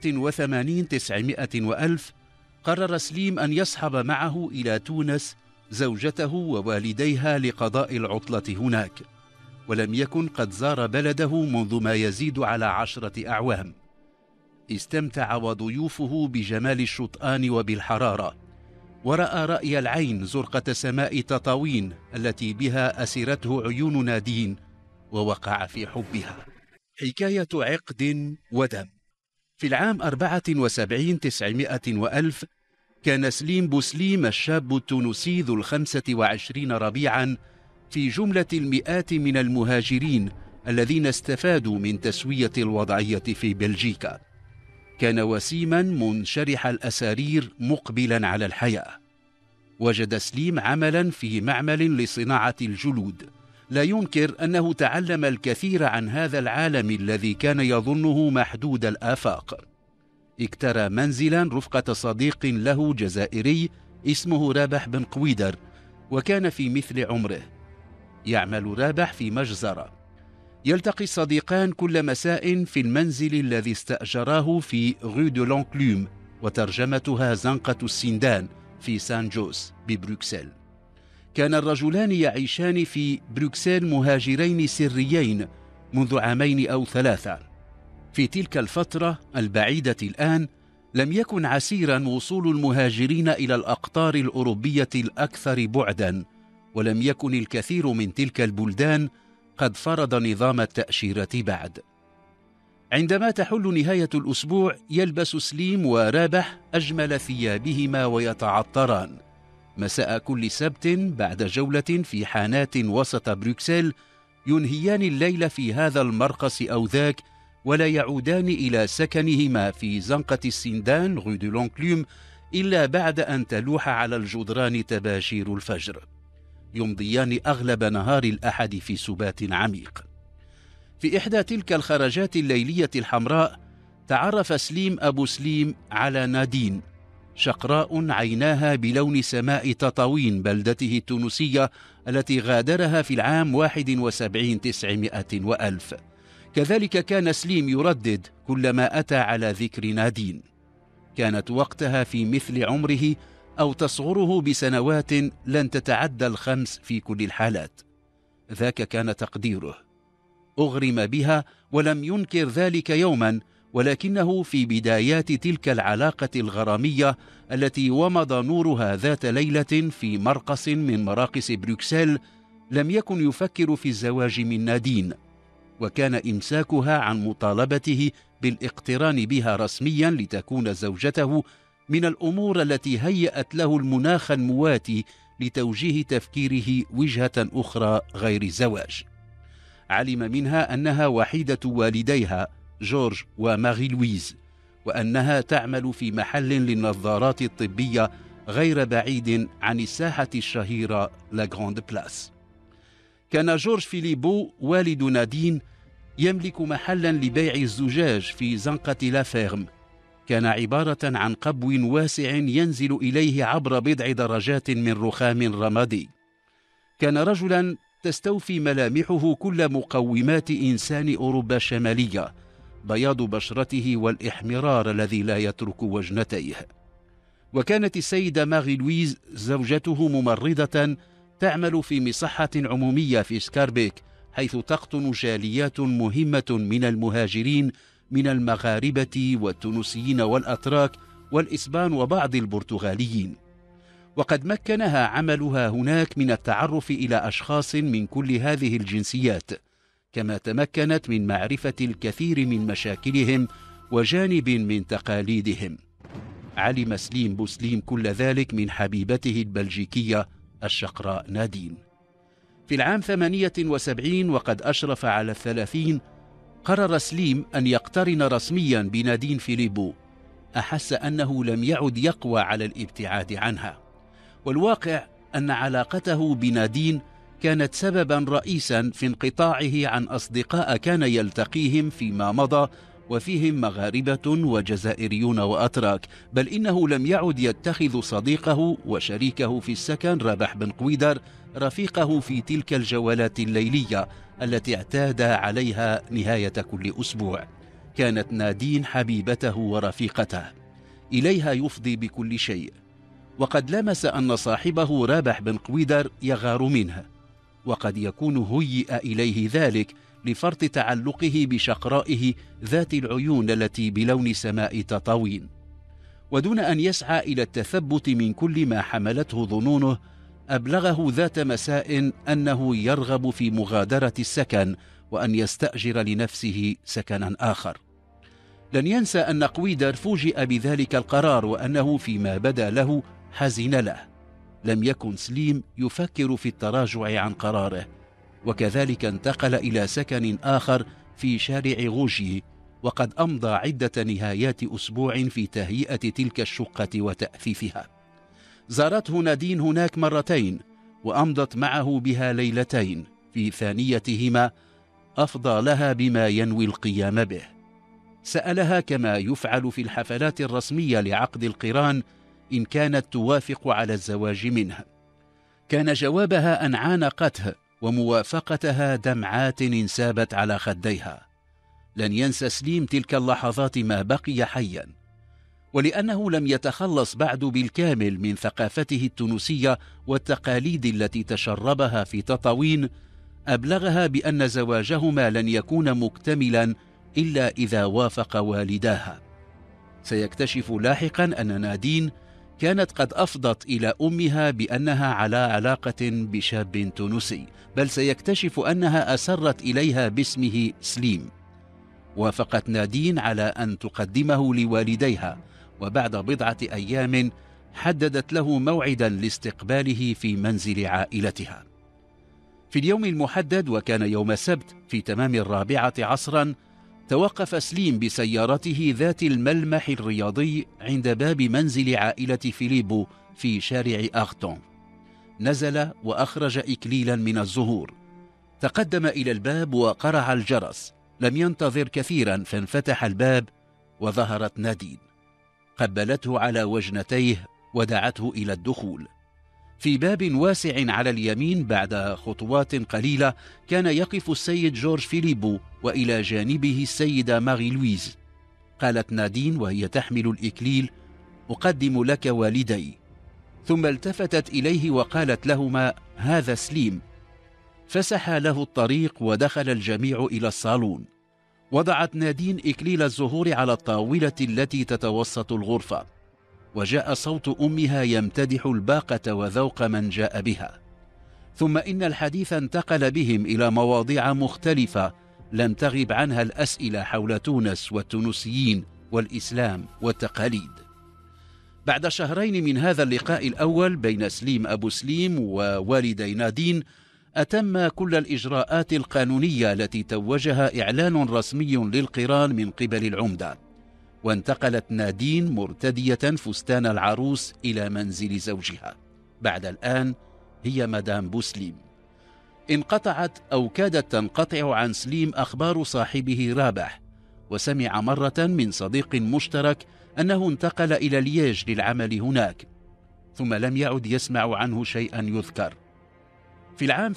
83 وألف قرر سليم أن يصحب معه إلى تونس زوجته ووالديها لقضاء العطلة هناك، ولم يكن قد زار بلده منذ ما يزيد على 10 أعوام. استمتع وضيوفه بجمال الشطآن وبالحرارة، ورأى رأي العين زرقة سماء تطاوين التي بها أسرته عيون نادين، ووقع في حبها. حكاية عقد ودم. في العام 74 وألف كان سليم بوسليم الشاب التونسي ذو 25 ربيعا في جملة المئات من المهاجرين الذين استفادوا من تسوية الوضعية في بلجيكا. كان وسيما منشرح الأسارير مقبلا على الحياة. وجد سليم عملا في معمل لصناعة الجلود. لا ينكر أنه تعلم الكثير عن هذا العالم الذي كان يظنه محدود الآفاق. اكترى منزلا رفقة صديق له جزائري اسمه رابح بن قويدر، وكان في مثل عمره. يعمل رابح في مجزرة. يلتقي الصديقان كل مساء في المنزل الذي استأجراه في غو دو لونكلوم، وترجمتها زنقة السندان، في سان جوس ببروكسل. كان الرجلان يعيشان في بروكسل مهاجرين سريين منذ 2 أو 3. في تلك الفترة البعيدة الآن لم يكن عسيرا وصول المهاجرين إلى الأقطار الأوروبية الأكثر بعدا، ولم يكن الكثير من تلك البلدان قد فرض نظام التأشيرة بعد. عندما تحل نهاية الأسبوع يلبس سليم ورابح أجمل ثيابهما ويتعطران. مساء كل سبت بعد جولة في حانات وسط بروكسل، ينهيان الليل في هذا المرقص أو ذاك، ولا يعودان إلى سكنهما في زنقة السندان غو دو لونكلوم إلا بعد أن تلوح على الجدران تباشير الفجر. يمضيان أغلب نهار الأحد في سبات عميق. في إحدى تلك الخرجات الليلية الحمراء تعرف سليم أبو سليم على نادين، شقراء عيناها بلون سماء تطاوين بلدته التونسية التي غادرها في العام 71 و1000. كذلك كان سليم يردد كلما أتى على ذكر نادين. كانت وقتها في مثل عمره أو تصغره بسنوات لن تتعدى 5 في كل الحالات. ذاك كان تقديره. أغرم بها ولم ينكر ذلك يوما، ولكنه في بدايات تلك العلاقة الغرامية التي ومض نورها ذات ليلة في مرقص من مراقص بروكسل لم يكن يفكر في الزواج من نادين، وكان إمساكها عن مطالبته بالاقتران بها رسميا لتكون زوجته من الأمور التي هيأت له المناخ المواتي لتوجيه تفكيره وجهة أخرى غير الزواج. علم منها أنها وحيدة والديها جورج وماري لويز، وأنها تعمل في محل للنظارات الطبية غير بعيد عن الساحة الشهيرة لا غراند بلاس. كان جورج فيليبو والد نادين يملك محلا لبيع الزجاج في زنقة لا فيرم. كان عبارة عن قبو واسع ينزل إليه عبر بضع درجات من رخام رمادي. كان رجلا تستوفي ملامحه كل مقومات إنسان أوروبا الشمالية، بياض بشرته والإحمرار الذي لا يترك وجنتيه. وكانت السيدة ماري لويز زوجته ممرضة تعمل في مصحة عمومية في سكاربيك، حيث تقطن جاليات مهمة من المهاجرين من المغاربة والتونسيين والأتراك والإسبان وبعض البرتغاليين. وقد مكنها عملها هناك من التعرف إلى أشخاص من كل هذه الجنسيات، كما تمكنت من معرفة الكثير من مشاكلهم وجانب من تقاليدهم. علم سليم بوسليم كل ذلك من حبيبته البلجيكية الشقراء نادين. في العام 78 وقد أشرف على 30 قرر سليم أن يقترن رسميا بنادين فيليبو. أحس أنه لم يعد يقوى على الابتعاد عنها، والواقع أن علاقته بنادين كانت سببا رئيسا في انقطاعه عن أصدقاء كان يلتقيهم فيما مضى، وفيهم مغاربة وجزائريون وأتراك، بل إنه لم يعد يتخذ صديقه وشريكه في السكن رابح بن قويدر رفيقه في تلك الجولات الليلية التي اعتاد عليها نهاية كل أسبوع. كانت نادين حبيبته ورفيقته، إليها يفضي بكل شيء. وقد لمس أن صاحبه رابح بن قويدر يغار منه، وقد يكون هيئ إليه ذلك لفرط تعلقه بشقرائه ذات العيون التي بلون سماء تطاوين. ودون أن يسعى إلى التثبت من كل ما حملته ظنونه، أبلغه ذات مساء أنه يرغب في مغادرة السكن وأن يستأجر لنفسه سكنا آخر. لن ينسى أن قويدر فوجئ بذلك القرار، وأنه فيما بدا له حزن له. لم يكن سليم يفكر في التراجع عن قراره، وكذلك انتقل إلى سكن آخر في شارع غوجي، وقد أمضى عدة نهايات أسبوع في تهيئة تلك الشقة وتأثيثها. زارته نادين هناك مرتين، وأمضت معه بها ليلتين، في ثانيتهما أفضى لها بما ينوي القيام به. سألها كما يفعل في الحفلات الرسمية لعقد القران إن كانت توافق على الزواج منه. كان جوابها أن عانقته، وموافقتها دمعات انسابت على خديها. لن ينسى سليم تلك اللحظات ما بقي حيا، ولأنه لم يتخلص بعد بالكامل من ثقافته التونسية والتقاليد التي تشربها في تطاوين، أبلغها بأن زواجهما لن يكون مكتملا إلا إذا وافق والداها. سيكتشف لاحقا أن نادين كانت قد أفضت إلى أمها بأنها على علاقة بشاب تونسي، بل سيكتشف أنها أسرت إليها باسمه سليم. وافقت نادين على أن تقدمه لوالديها، وبعد بضعة أيام حددت له موعدا لاستقباله في منزل عائلتها. في اليوم المحدد، وكان يوم السبت في تمام 4 عصرا، توقف سليم بسيارته ذات الملمح الرياضي عند باب منزل عائلة فيليبو في شارع أغتون. نزل وأخرج إكليلا من الزهور، تقدم إلى الباب وقرع الجرس. لم ينتظر كثيرا فانفتح الباب وظهرت نادين، قبلته على وجنتيه ودعته إلى الدخول. في باب واسع على اليمين بعد خطوات قليلة كان يقف السيد جورج فيليبو، وإلى جانبه السيدة ماري لويز. قالت نادين وهي تحمل الإكليل: أقدم لك والدي. ثم التفتت إليه وقالت لهما: هذا سليم. فسح له الطريق ودخل الجميع إلى الصالون. وضعت نادين إكليل الزهور على الطاولة التي تتوسط الغرفة، وجاء صوت أمها يمتدح الباقة وذوق من جاء بها. ثم إن الحديث انتقل بهم إلى مواضيع مختلفة لم تغب عنها الأسئلة حول تونس والتونسيين والإسلام والتقاليد. بعد شهرين من هذا اللقاء الأول بين سليم أبو سليم ووالدي نادين، أتم كل الإجراءات القانونية التي توجها إعلان رسمي للقران من قبل العمدة، وانتقلت نادين مرتدية فستان العروس إلى منزل زوجها. بعد الآن هي مدام بوسليم. انقطعت أو كادت تنقطع عن سليم أخبار صاحبه رابح، وسمع مرة من صديق مشترك أنه انتقل إلى لييج للعمل هناك، ثم لم يعد يسمع عنه شيئا يذكر. في العام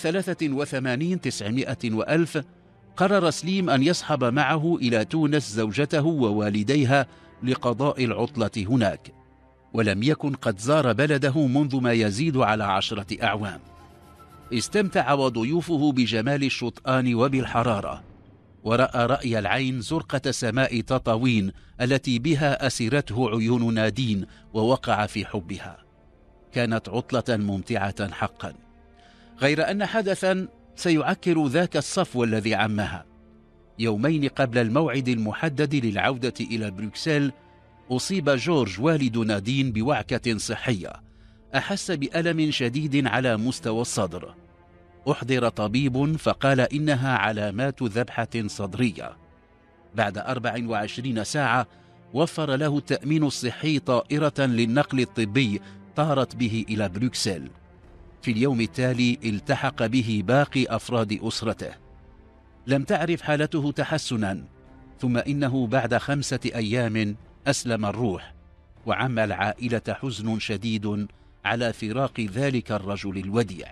83 900 وألف قرر سليم أن يصحب معه إلى تونس زوجته ووالديها لقضاء العطلة هناك، ولم يكن قد زار بلده منذ ما يزيد على 10 أعوام. استمتع وضيوفه بجمال الشطآن وبالحرارة، ورأى رأي العين زرقة سماء تطاوين التي بها أسرته عيون نادين ووقع في حبها. كانت عطلة ممتعة حقا، غير أن حدثا سيعكر ذاك الصفو الذي عمها. يومين قبل الموعد المحدد للعودة إلى بروكسل، أصيب جورج والد نادين بوعكة صحية، أحس بألم شديد على مستوى الصدر. أحضر طبيب فقال إنها علامات ذبحة صدرية. بعد 24 ساعة وفر له التأمين الصحي طائرة للنقل الطبي طارت به إلى بروكسل. في اليوم التالي التحق به باقي أفراد أسرته. لم تعرف حالته تحسنا، ثم إنه بعد 5 أيام أسلم الروح، وعم العائلة حزن شديد على فراق ذلك الرجل الوديع.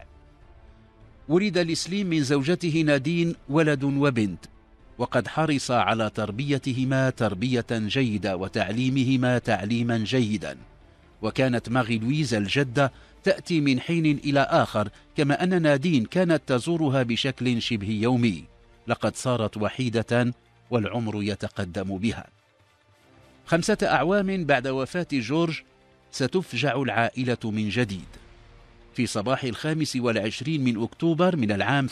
ولد لسليم من زوجته نادين ولد وبنت، وقد حرص على تربيتهما تربية جيدة وتعليمهما تعليما جيدا. وكانت ماغي لويز الجدة تأتي من حين إلى آخر، كما أن نادين كانت تزورها بشكل شبه يومي. لقد صارت وحيدة والعمر يتقدم بها. 5 أعوام بعد وفاة جورج ستفجع العائلة من جديد. في صباح 25 من أكتوبر من العام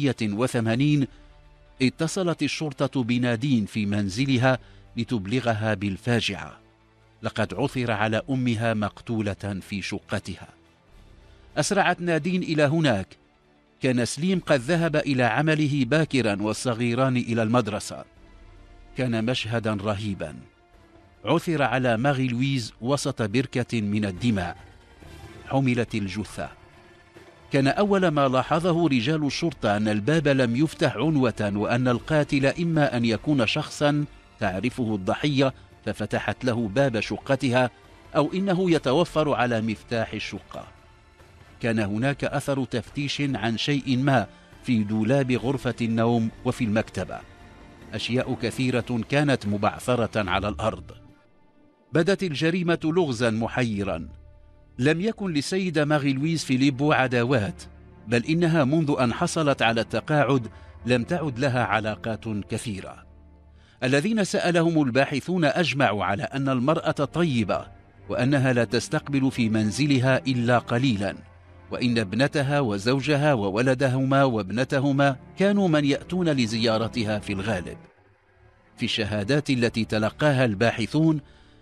88 اتصلت الشرطة بنادين في منزلها لتبلغها بالفاجعة. لقد عثر على أمها مقتولة في شقتها. أسرعت نادين إلى هناك. كان سليم قد ذهب إلى عمله باكرا والصغيران إلى المدرسة. كان مشهدا رهيبا. عثر على ماغي لويز وسط بركة من الدماء. حملت الجثة. كان أول ما لاحظه رجال الشرطة أن الباب لم يفتح عنوة، وأن القاتل إما أن يكون شخصا تعرفه الضحية ففتحت له باب شقتها، أو إنه يتوفر على مفتاح الشقة. كان هناك أثر تفتيش عن شيء ما في دولاب غرفة النوم وفي المكتبة. أشياء كثيرة كانت مبعثرة على الأرض. بدت الجريمة لغزا محيرا. لم يكن لسيدة ماغي لويز فيليبو عداوات، بل إنها منذ أن حصلت على التقاعد لم تعد لها علاقات كثيرة. الذين سألهم الباحثون أجمعوا على أن المرأة طيبة، وأنها لا تستقبل في منزلها إلا قليلا، وإن ابنتها وزوجها وولدهما وابنتهما كانوا من يأتون لزيارتها في الغالب. في الشهادات التي تلقاها الباحثون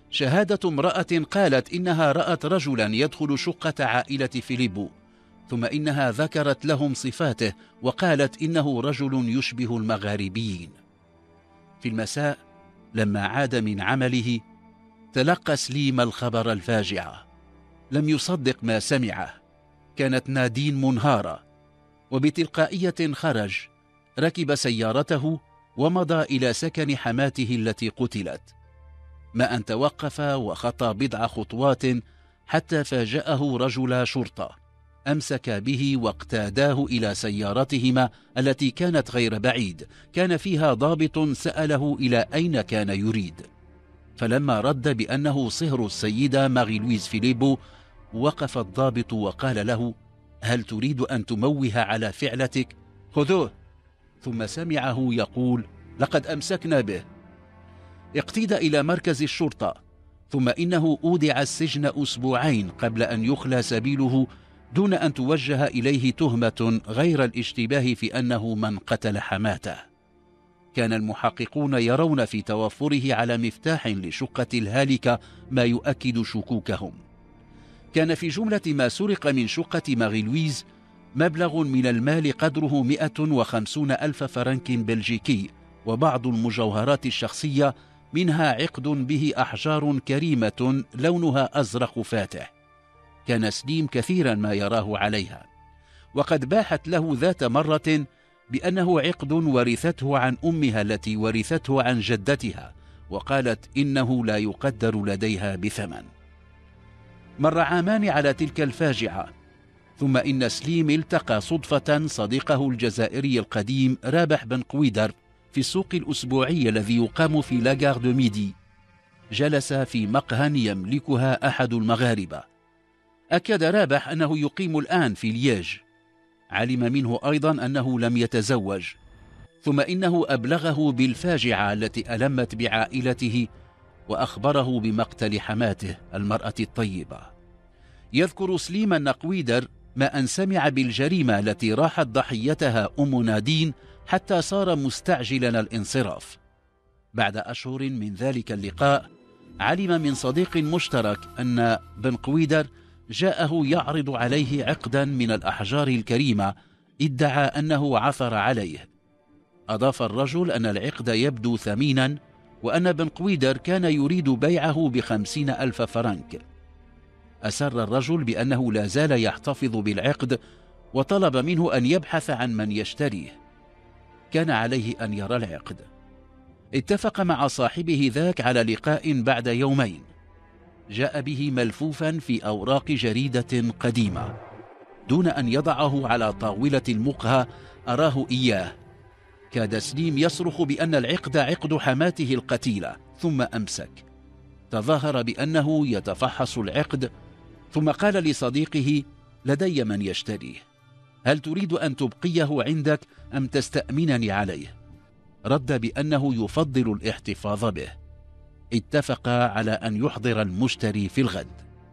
شهادة امرأة قالت إنها رأت رجلا يدخل شقة عائلة فيليبو، ثم إنها ذكرت لهم صفاته وقالت إنه رجل يشبه المغاربيين. في المساء لما عاد من عمله تلقى سليم الخبر الفاجعة، لم يصدق ما سمعه. كانت نادين منهارة، وبتلقائية خرج، ركب سيارته ومضى إلى سكن حماته التي قتلت. ما أن توقف وخطى بضع خطوات حتى فاجأه رجل شرطة، أمسك به واقتاداه إلى سيارتهما التي كانت غير بعيد، كان فيها ضابط سأله إلى أين كان يريد، فلما رد بأنه صهر السيدة ماري لويز فيليبو، وقف الضابط وقال له: هل تريد أن تموه على فعلتك؟ خذوه. ثم سمعه يقول: لقد أمسكنا به. اقتيد إلى مركز الشرطة، ثم إنه أودع السجن أسبوعين قبل أن يخلى سبيله دون أن توجه إليه تهمة غير الاشتباه في أنه من قتل حماته. كان المحققون يرون في توفره على مفتاح لشقة الهالكة ما يؤكد شكوكهم. كان في جملة ما سرق من شقة ماري لويز مبلغ من المال قدره 150,000 فرنك بلجيكي، وبعض المجوهرات الشخصية، منها عقد به أحجار كريمة لونها أزرق فاتح. كان سليم كثيرا ما يراه عليها، وقد باحت له ذات مرة بأنه عقد ورثته عن أمها التي ورثته عن جدتها، وقالت إنه لا يقدر لديها بثمن. مر عامان على تلك الفاجعة، ثم إن سليم التقى صدفة صديقه الجزائري القديم رابح بن قويدر في السوق الأسبوعي الذي يقام في لاغار دو ميدي. جلس في مقهى يملكها أحد المغاربة. أكد رابح أنه يقيم الآن في لييج. علم منه أيضا أنه لم يتزوج، ثم إنه أبلغه بالفاجعة التي ألمت بعائلته، وأخبره بمقتل حماته المرأة الطيبة. يذكر سليم أن قويدر ما أن سمع بالجريمة التي راحت ضحيتها أم نادين حتى صار مستعجلا الانصراف. بعد أشهر من ذلك اللقاء علم من صديق مشترك أن بن قويدر جاءه يعرض عليه عقدا من الأحجار الكريمة، ادعى أنه عثر عليه. أضاف الرجل أن العقد يبدو ثمينا، وأن بن قويدر كان يريد بيعه ب50,000 فرنك. أسر الرجل بأنه لا زال يحتفظ بالعقد، وطلب منه أن يبحث عن من يشتريه. كان عليه أن يرى العقد. اتفق مع صاحبه ذاك على لقاء بعد يومين. جاء به ملفوفا في أوراق جريدة قديمة. دون أن يضعه على طاولة المقهى أراه إياه. كاد سليم يصرخ بأن العقد عقد حماته القتيلة، ثم أمسك. تظاهر بأنه يتفحص العقد، ثم قال لصديقه: لدي من يشتريه، هل تريد أن تبقيه عندك أم تستأمنني عليه؟ رد بأنه يفضل الاحتفاظ به. اتفقا على أن يحضر المشتري في الغد.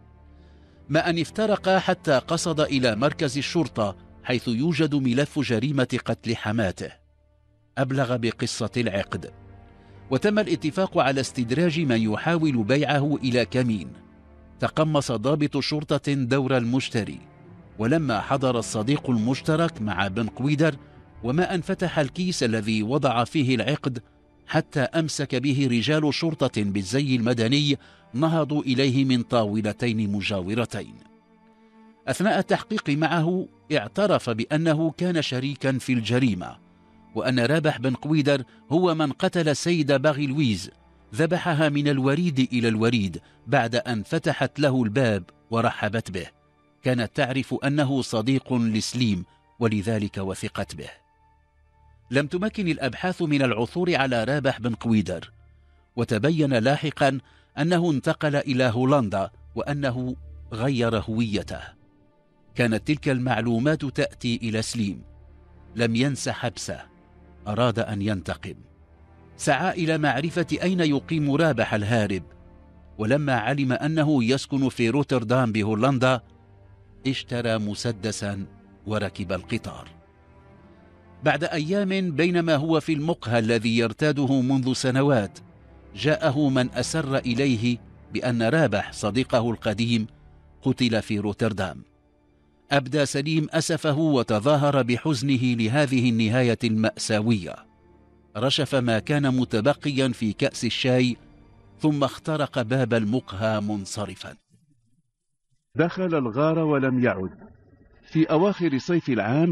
ما أن افترقا حتى قصد إلى مركز الشرطة، حيث يوجد ملف جريمة قتل حماته. أبلغ بقصة العقد، وتم الاتفاق على استدراج من يحاول بيعه إلى كمين. تقمص ضابط شرطة دور المشتري، ولما حضر الصديق المشترك مع بن قويدر وما أن فتح الكيس الذي وضع فيه العقد حتى أمسك به رجال شرطة بالزي المدني، نهضوا إليه من طاولتين مجاورتين. أثناء التحقيق معه اعترف بأنه كان شريكا في الجريمة، وأن رابح بن قويدر هو من قتل السيدة ماري لويز، ذبحها من الوريد إلى الوريد بعد أن فتحت له الباب ورحبت به. كانت تعرف أنه صديق لسليم، ولذلك وثقت به. لم تمكن الأبحاث من العثور على رابح بن قويدر، وتبين لاحقا أنه انتقل إلى هولندا، وأنه غير هويته. كانت تلك المعلومات تأتي إلى سليم. لم ينس حبسه، أراد أن ينتقم. سعى إلى معرفة أين يقيم رابح الهارب، ولما علم أنه يسكن في روتردام بهولندا اشترى مسدسا وركب القطار. بعد أيام بينما هو في المقهى الذي يرتاده منذ سنوات، جاءه من أسر إليه بأن رابح صديقه القديم قتل في روتردام. أبدى سليم أسفه وتظاهر بحزنه لهذه النهاية المأساوية. رشف ما كان متبقيا في كأس الشاي ثم اخترق باب المقهى منصرفا. دخل الغار ولم يعد. في أواخر صيف العام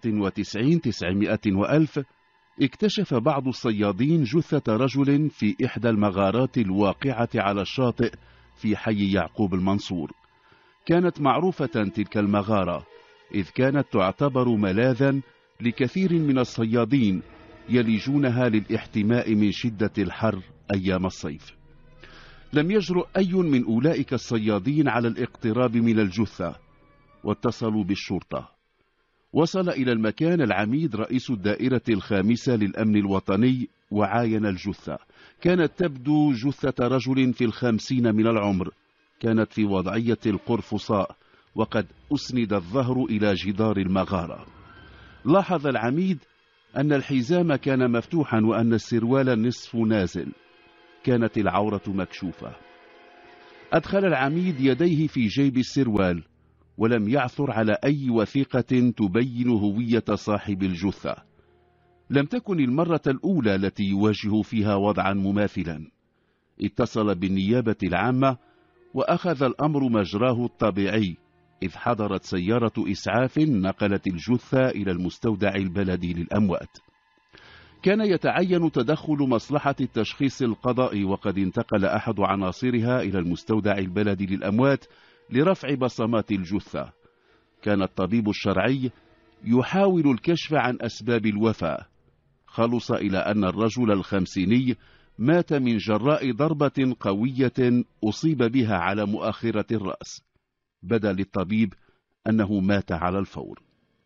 99-900 اكتشف بعض الصيادين جثة رجل في إحدى المغارات الواقعة على الشاطئ في حي يعقوب المنصور. كانت معروفة تلك المغارة، إذ كانت تعتبر ملاذا لكثير من الصيادين يلجونها للاحتماء من شدة الحر أيام الصيف. لم يجرؤ أي من أولئك الصيادين على الاقتراب من الجثة، واتصلوا بالشرطة. وصل إلى المكان العميد رئيس الدائرة الخامسة للأمن الوطني وعاين الجثة. كانت تبدو جثة رجل في 50 من العمر، كانت في وضعية القرفصاء وقد أسند الظهر إلى جدار المغارة. لاحظ العميد أن الحزام كان مفتوحا وأن السروال النصف نازل، كانت العورة مكشوفة. أدخل العميد يديه في جيب السروال ولم يعثر على أي وثيقة تبين هوية صاحب الجثة. لم تكن المرة الأولى التي يواجه فيها وضعا مماثلا. اتصل بالنيابة العامة وأخذ الأمر مجراه الطبيعي، إذ حضرت سيارة إسعاف نقلت الجثة إلى المستودع البلدي للأموات. كان يتعين تدخل مصلحة التشخيص القضائي، وقد انتقل أحد عناصرها إلى المستودع البلدي للأموات لرفع بصمات الجثة. كان الطبيب الشرعي يحاول الكشف عن أسباب الوفاة. خلص إلى أن الرجل الخمسيني مات من جراء ضربة قوية أصيب بها على مؤخرة الرأس. بدا للطبيب أنه مات على الفور.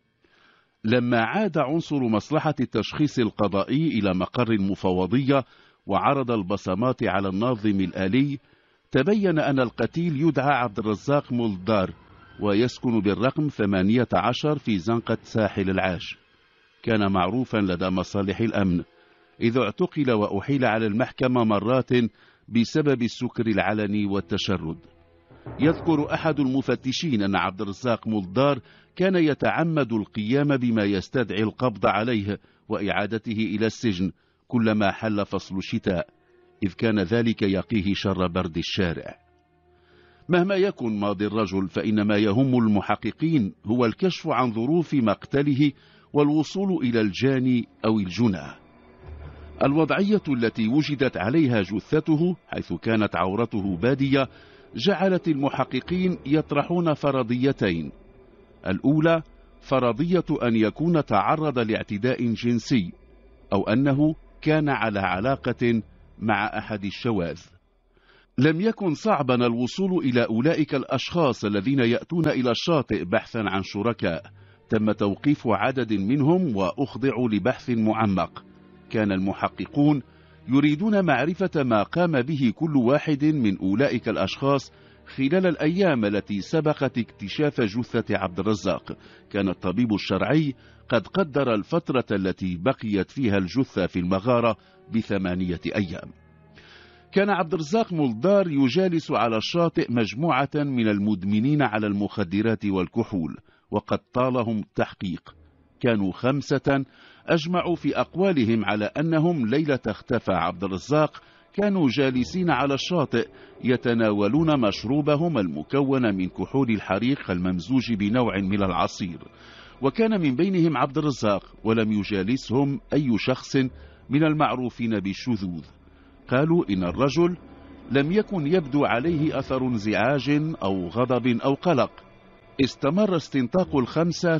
لما عاد عنصر مصلحة التشخيص القضائي إلى مقر المفوضية وعرض البصمات على الناظم الآلي، تبين أن القتيل يدعى عبد الرزاق مولدار ويسكن بالرقم 18 في زنقة ساحل العاج. كان معروفا لدى مصالح الأمن، إذ اعتقل وأحيل على المحكمة مرات بسبب السكر العلني والتشرد. يذكر أحد المفتشين أن عبد الرزاق مولدار كان يتعمد القيام بما يستدعي القبض عليه وإعادته إلى السجن كلما حل فصل الشتاء، إذ كان ذلك يقيه شر برد الشارع. مهما يكن ماضي الرجل، فإن ما يهم المحققين هو الكشف عن ظروف مقتله والوصول إلى الجاني أو الجنى. الوضعية التي وجدت عليها جثته، حيث كانت عورته بادية، جعلت المحققين يطرحون فرضيتين. الأولى فرضية أن يكون تعرض لاعتداء جنسي، أو أنه كان على علاقة مع أحد الشواذ. لم يكن صعبا الوصول إلى أولئك الأشخاص الذين يأتون إلى الشاطئ بحثا عن شركاء. تم توقيف عدد منهم وأخضعوا لبحث معمق. كان المحققون يريدون معرفة ما قام به كل واحد من أولئك الأشخاص خلال الأيام التي سبقت اكتشاف جثة عبد الرزاق. كان الطبيب الشرعي قد قدر الفترة التي بقيت فيها الجثة في المغارة ب8 أيام. كان عبد الرزاق مولدار يجالس على الشاطئ مجموعة من المدمنين على المخدرات والكحول، وقد طالهم التحقيق. كانوا 5 أجمعوا في أقوالهم على أنهم ليلة اختفى عبد الرزاق كانوا جالسين على الشاطئ يتناولون مشروبهم المكون من كحول الحريق الممزوج بنوع من العصير، وكان من بينهم عبد الرزاق، ولم يجالسهم أي شخص من المعروفين بالشذوذ. قالوا إن الرجل لم يكن يبدو عليه أثر انزعاج أو غضب أو قلق. استمر استنطاق ال5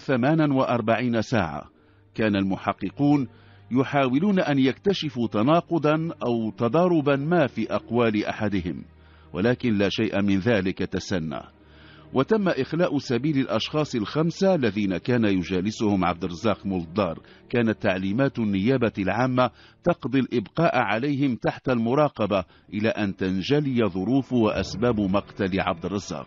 48 ساعة. كان المحققون يحاولون أن يكتشفوا تناقضا أو تضاربا ما في أقوال أحدهم، ولكن لا شيء من ذلك تسنى. وتم إخلاء سبيل الأشخاص ال5 الذين كان يجالسهم عبد الرزاق مولدار. كانت تعليمات النيابة العامة تقضي الإبقاء عليهم تحت المراقبة إلى أن تنجلي ظروف وأسباب مقتل عبد الرزاق.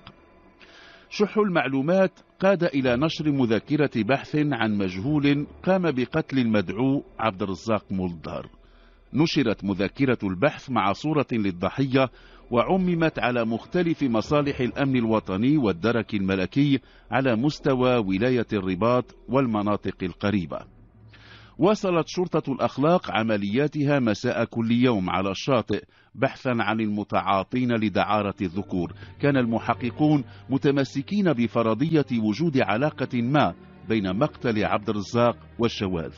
شح المعلومات قاد إلى نشر مذكرة بحث عن مجهول قام بقتل المدعو عبد الرزاق مولدار. نشرت مذكرة البحث مع صورة للضحية وعممت على مختلف مصالح الأمن الوطني والدرك الملكي على مستوى ولاية الرباط والمناطق القريبة. واصلت شرطة الأخلاق عملياتها مساء كل يوم على الشاطئ بحثا عن المتعاطين لدعارة الذكور. كان المحققون متمسكين بفرضية وجود علاقة ما بين مقتل عبد الرزاق والشواذ،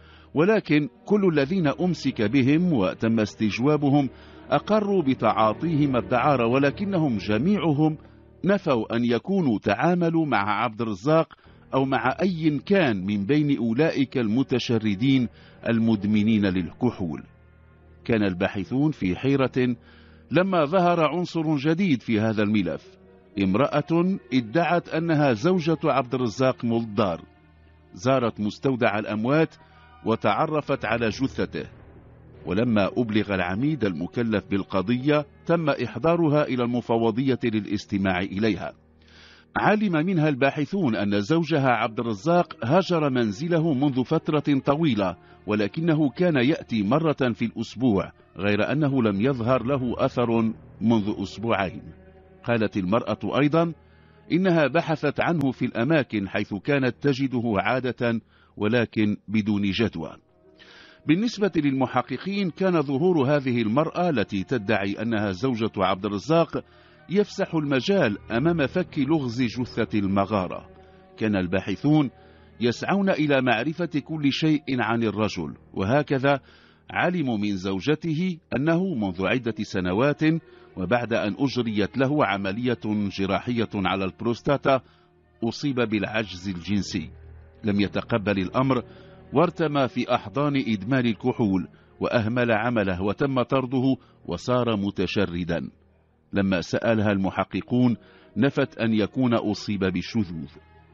ولكن كل الذين أمسك بهم وتم استجوابهم أقروا بتعاطيهم الدعارة، ولكنهم جميعهم نفوا أن يكونوا تعاملوا مع عبد الرزاق أو مع أي كان من بين أولئك المتشردين المدمنين للكحول. كان الباحثون في حيرة لما ظهر عنصر جديد في هذا الملف، امرأة ادعت أنها زوجة عبد الرزاق مولدار، زارت مستودع الأموات وتعرفت على جثته، ولما أبلغ العميد المكلف بالقضية تم إحضارها إلى المفوضية للاستماع إليها. علم منها الباحثون أن زوجها عبد الرزاق هاجر منزله منذ فترة طويلة، ولكنه كان يأتي مرة في الأسبوع، غير أنه لم يظهر له أثر منذ أسبوعين. قالت المرأة أيضا إنها بحثت عنه في الأماكن حيث كانت تجده عادة، ولكن بدون جدوى. بالنسبة للمحققين كان ظهور هذه المرأة التي تدعي أنها زوجة عبد الرزاق يفسح المجال أمام فك لغز جثة المغارة. كان الباحثون يسعون إلى معرفة كل شيء عن الرجل، وهكذا علموا من زوجته أنه منذ عدة سنوات وبعد أن أجريت له عملية جراحية على البروستاتا أصيب بالعجز الجنسي، لم يتقبل الأمر وارتمى في أحضان إدمان الكحول وأهمل عمله وتم طرده وصار متشردا. لما سألها المحققون نفت أن يكون أصيب بالشذوذ.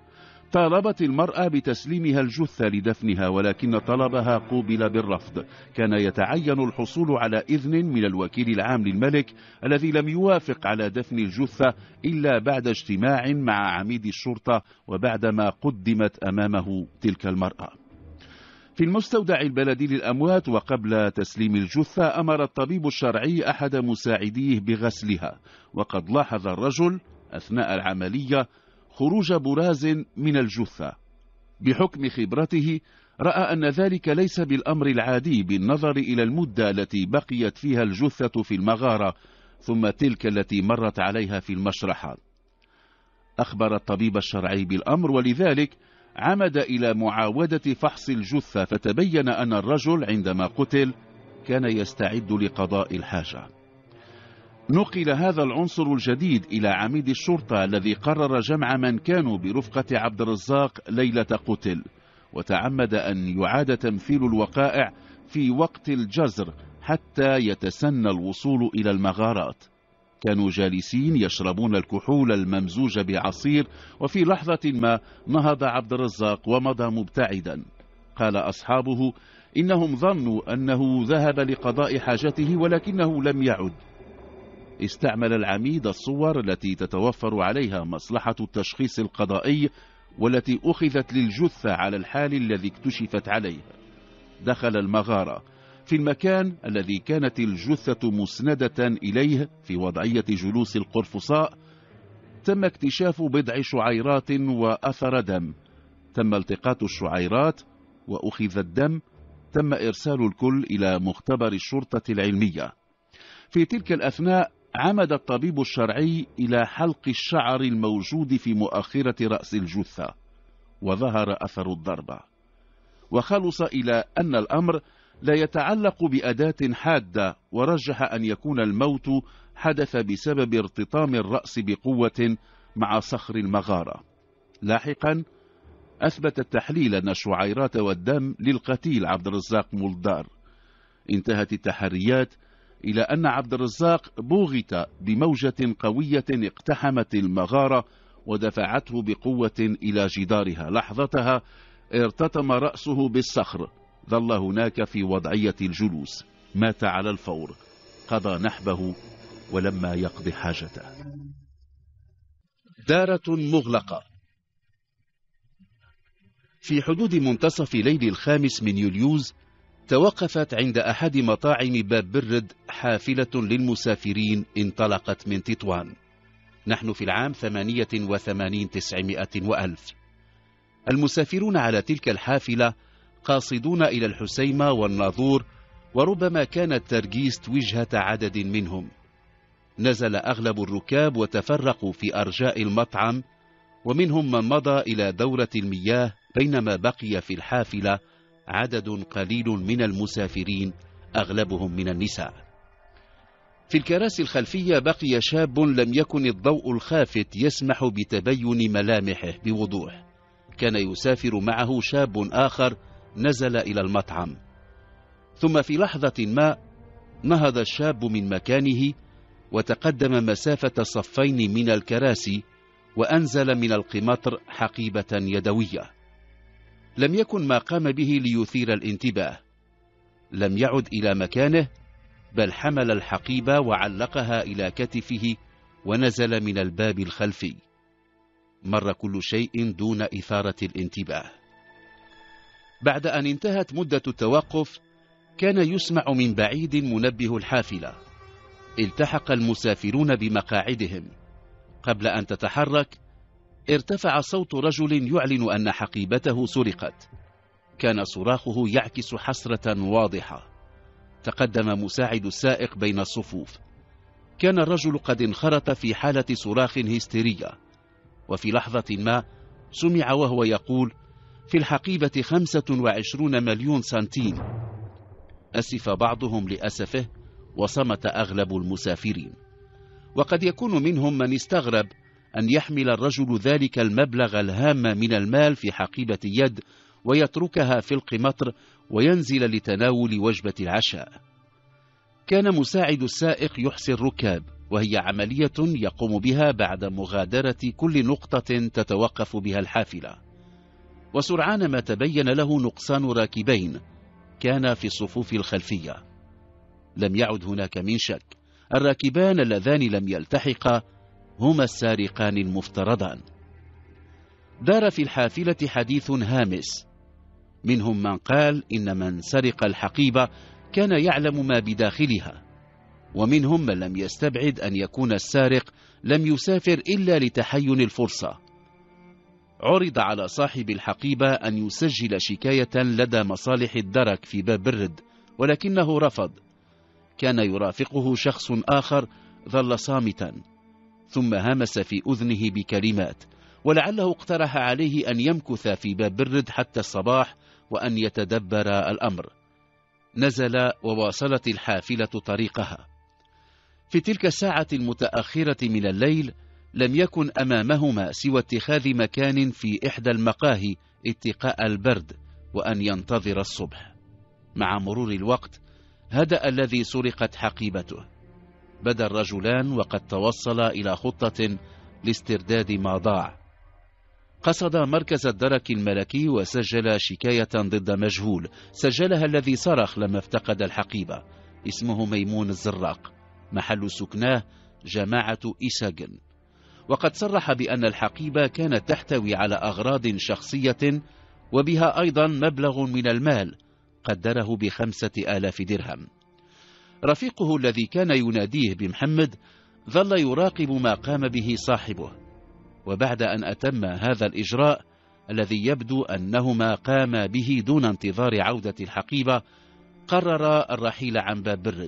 طالبت المرأة بتسليمها الجثة لدفنها، ولكن طلبها قوبل بالرفض. كان يتعين الحصول على إذن من الوكيل العام للملك الذي لم يوافق على دفن الجثة إلا بعد اجتماع مع عميد الشرطة وبعدما قدمت أمامه تلك المرأة. في المستودع البلدي للأموات وقبل تسليم الجثة أمر الطبيب الشرعي أحد مساعديه بغسلها، وقد لاحظ الرجل أثناء العملية خروج براز من الجثة. بحكم خبرته رأى أن ذلك ليس بالأمر العادي بالنظر إلى المدة التي بقيت فيها الجثة في المغارة ثم تلك التي مرت عليها في المشرحة. أخبر الطبيب الشرعي بالأمر، ولذلك عمد إلى معاودة فحص الجثة، فتبين أن الرجل عندما قتل كان يستعد لقضاء الحاجة. نقل هذا العنصر الجديد إلى عميد الشرطة الذي قرر جمع من كانوا برفقة عبد الرزاق ليلة قتل، وتعمد أن يعاد تمثيل الوقائع في وقت الجزر حتى يتسنى الوصول إلى المغارات. كانوا جالسين يشربون الكحول الممزوج بعصير، وفي لحظة ما نهض عبد الرزاق ومضى مبتعدا. قال أصحابه إنهم ظنوا أنه ذهب لقضاء حاجته ولكنه لم يعد. استعمل العميد الصور التي تتوفر عليها مصلحة التشخيص القضائي والتي أخذت للجثة على الحال الذي اكتشفت عليه. دخل المغارة في المكان الذي كانت الجثة مسندة إليه في وضعية جلوس القرفصاء. تم اكتشاف بضع شعيرات وأثر دم، تم التقاط الشعيرات وأخذ الدم. تم إرسال الكل إلى مختبر الشرطة العلمية. في تلك الأثناء عمد الطبيب الشرعي إلى حلق الشعر الموجود في مؤخرة رأس الجثة، وظهر أثر الضربة، وخلص إلى أن الأمر لا يتعلق بأداة حادة، ورجح أن يكون الموت حدث بسبب ارتطام الرأس بقوة مع صخر المغارة. لاحقا أثبت التحليل أن الشعيرات والدم للقتيل عبد الرزاق مولدار. انتهت التحريات إلى أن عبد الرزاق بوغت بموجة قوية اقتحمت المغارة ودفعته بقوة إلى جدارها. لحظتها ارتطم رأسه بالصخر، ظل هناك في وضعية الجلوس، مات على الفور، قضى نحبه ولما يقضي حاجته. دارة مغلقة. في حدود منتصف ليل 5 من يوليوز توقفت عند أحد مطاعم باب برد حافلة للمسافرين انطلقت من تطوان. نحن في العام 88 وألف. المسافرون على تلك الحافلة قاصدون إلى الحسيمة والناظور، وربما كانت ترجيست وجهة عدد منهم. نزل أغلب الركاب وتفرقوا في أرجاء المطعم، ومنهم من مضى إلى دورة المياه، بينما بقي في الحافلة عدد قليل من المسافرين أغلبهم من النساء. في الكراسي الخلفية بقي شاب لم يكن الضوء الخافت يسمح بتبين ملامحه بوضوح. كان يسافر معه شاب آخر نزل إلى المطعم، ثم في لحظة ما نهض الشاب من مكانه وتقدم مسافة صفين من الكراسي، وأنزل من القمطر حقيبة يدوية. لم يكن ما قام به ليثير الانتباه. لم يعد إلى مكانه، بل حمل الحقيبة وعلقها إلى كتفه ونزل من الباب الخلفي. مر كل شيء دون إثارة الانتباه. بعد أن انتهت مدة التوقف، كان يسمع من بعيد منبه الحافلة. التحق المسافرون بمقاعدهم. قبل أن تتحرك، ارتفع صوت رجل يعلن أن حقيبته سرقت. كان صراخه يعكس حسرة واضحة. تقدم مساعد السائق بين الصفوف. كان الرجل قد انخرط في حالة صراخ هستيرية، وفي لحظة ما سمع وهو يقول: في الحقيبة 25 مليون سنتيم. أسف بعضهم لأسفه، وصمت أغلب المسافرين. وقد يكون منهم من استغرب أن يحمل الرجل ذلك المبلغ الهام من المال في حقيبة يد ويتركها في القمطر وينزل لتناول وجبة العشاء. كان مساعد السائق يحصي الركاب، وهي عملية يقوم بها بعد مغادرة كل نقطة تتوقف بها الحافلة. وسرعان ما تبين له نقصان راكبين كان في الصفوف الخلفية. لم يعد هناك من شك، الراكبان اللذان لم يلتحقا هما السارقان المفترضان. دار في الحافلة حديث هامس. منهم من قال إن من سرق الحقيبة كان يعلم ما بداخلها، ومنهم من لم يستبعد أن يكون السارق لم يسافر إلا لتحين الفرصة. عرض على صاحب الحقيبة أن يسجل شكاية لدى مصالح الدرك في باب برد، ولكنه رفض. كان يرافقه شخص آخر ظل صامتا، ثم همس في أذنه بكلمات، ولعله اقترح عليه أن يمكث في باب برد حتى الصباح وأن يتدبر الأمر. نزل وواصلت الحافلة طريقها. في تلك الساعة المتأخرة من الليل لم يكن أمامهما سوى اتخاذ مكان في إحدى المقاهي اتقاء البرد وأن ينتظر الصبح. مع مرور الوقت هدأ الذي سرقت حقيبته. بدا الرجلان وقد توصل إلى خطة لاسترداد ما ضاع. قصد مركز الدرك الملكي وسجل شكاية ضد مجهول، سجلها الذي صرخ لما افتقد الحقيبة. اسمه ميمون الزراق، محل سكناه جماعة إيساجن. وقد صرح بأن الحقيبة كانت تحتوي على أغراض شخصية، وبها أيضا مبلغ من المال قدره ب5,000 درهم. رفيقه الذي كان يناديه بمحمد ظل يراقب ما قام به صاحبه، وبعد أن أتم هذا الإجراء الذي يبدو أنهما قاما به دون انتظار عودة الحقيبة، قرر الرحيل عن باب برد.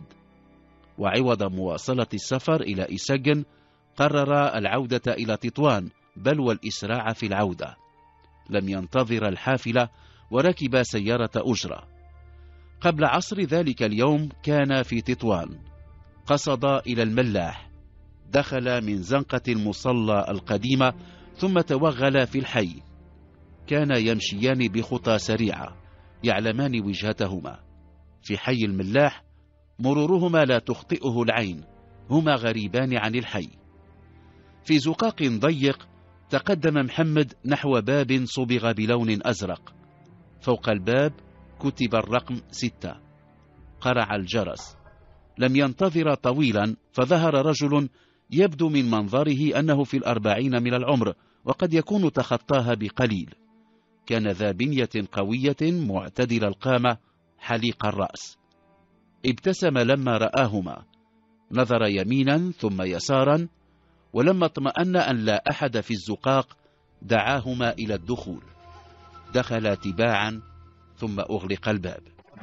وعوض مواصلة السفر إلى إيساجن قرر العودة إلى تطوان، بل والإسراع في العودة. لم ينتظر الحافلة وركب سيارة أجرة. قبل عصر ذلك اليوم كان في تطوان. قصد إلى الملاح، دخل من زنقة المصلى القديمة ثم توغل في الحي. كان يمشيان بخطى سريعة يعلمان وجهتهما. في حي الملاح مرورهما لا تخطئه العين، هما غريبان عن الحي. في زقاق ضيق تقدم محمد نحو باب صبغ بلون أزرق. فوق الباب كتب الرقم 6. قرع الجرس. لم ينتظر طويلا فظهر رجل يبدو من منظره أنه في 40 من العمر، وقد يكون تخطاها بقليل. كان ذا بنية قوية معتدل القامة حليق الرأس. ابتسم لما رآهما، نظر يمينا ثم يسارا، ولما اطمأن أن لا أحد في الزقاق دعاهما إلى الدخول. دخلا تباعا ثم أغلق الباب.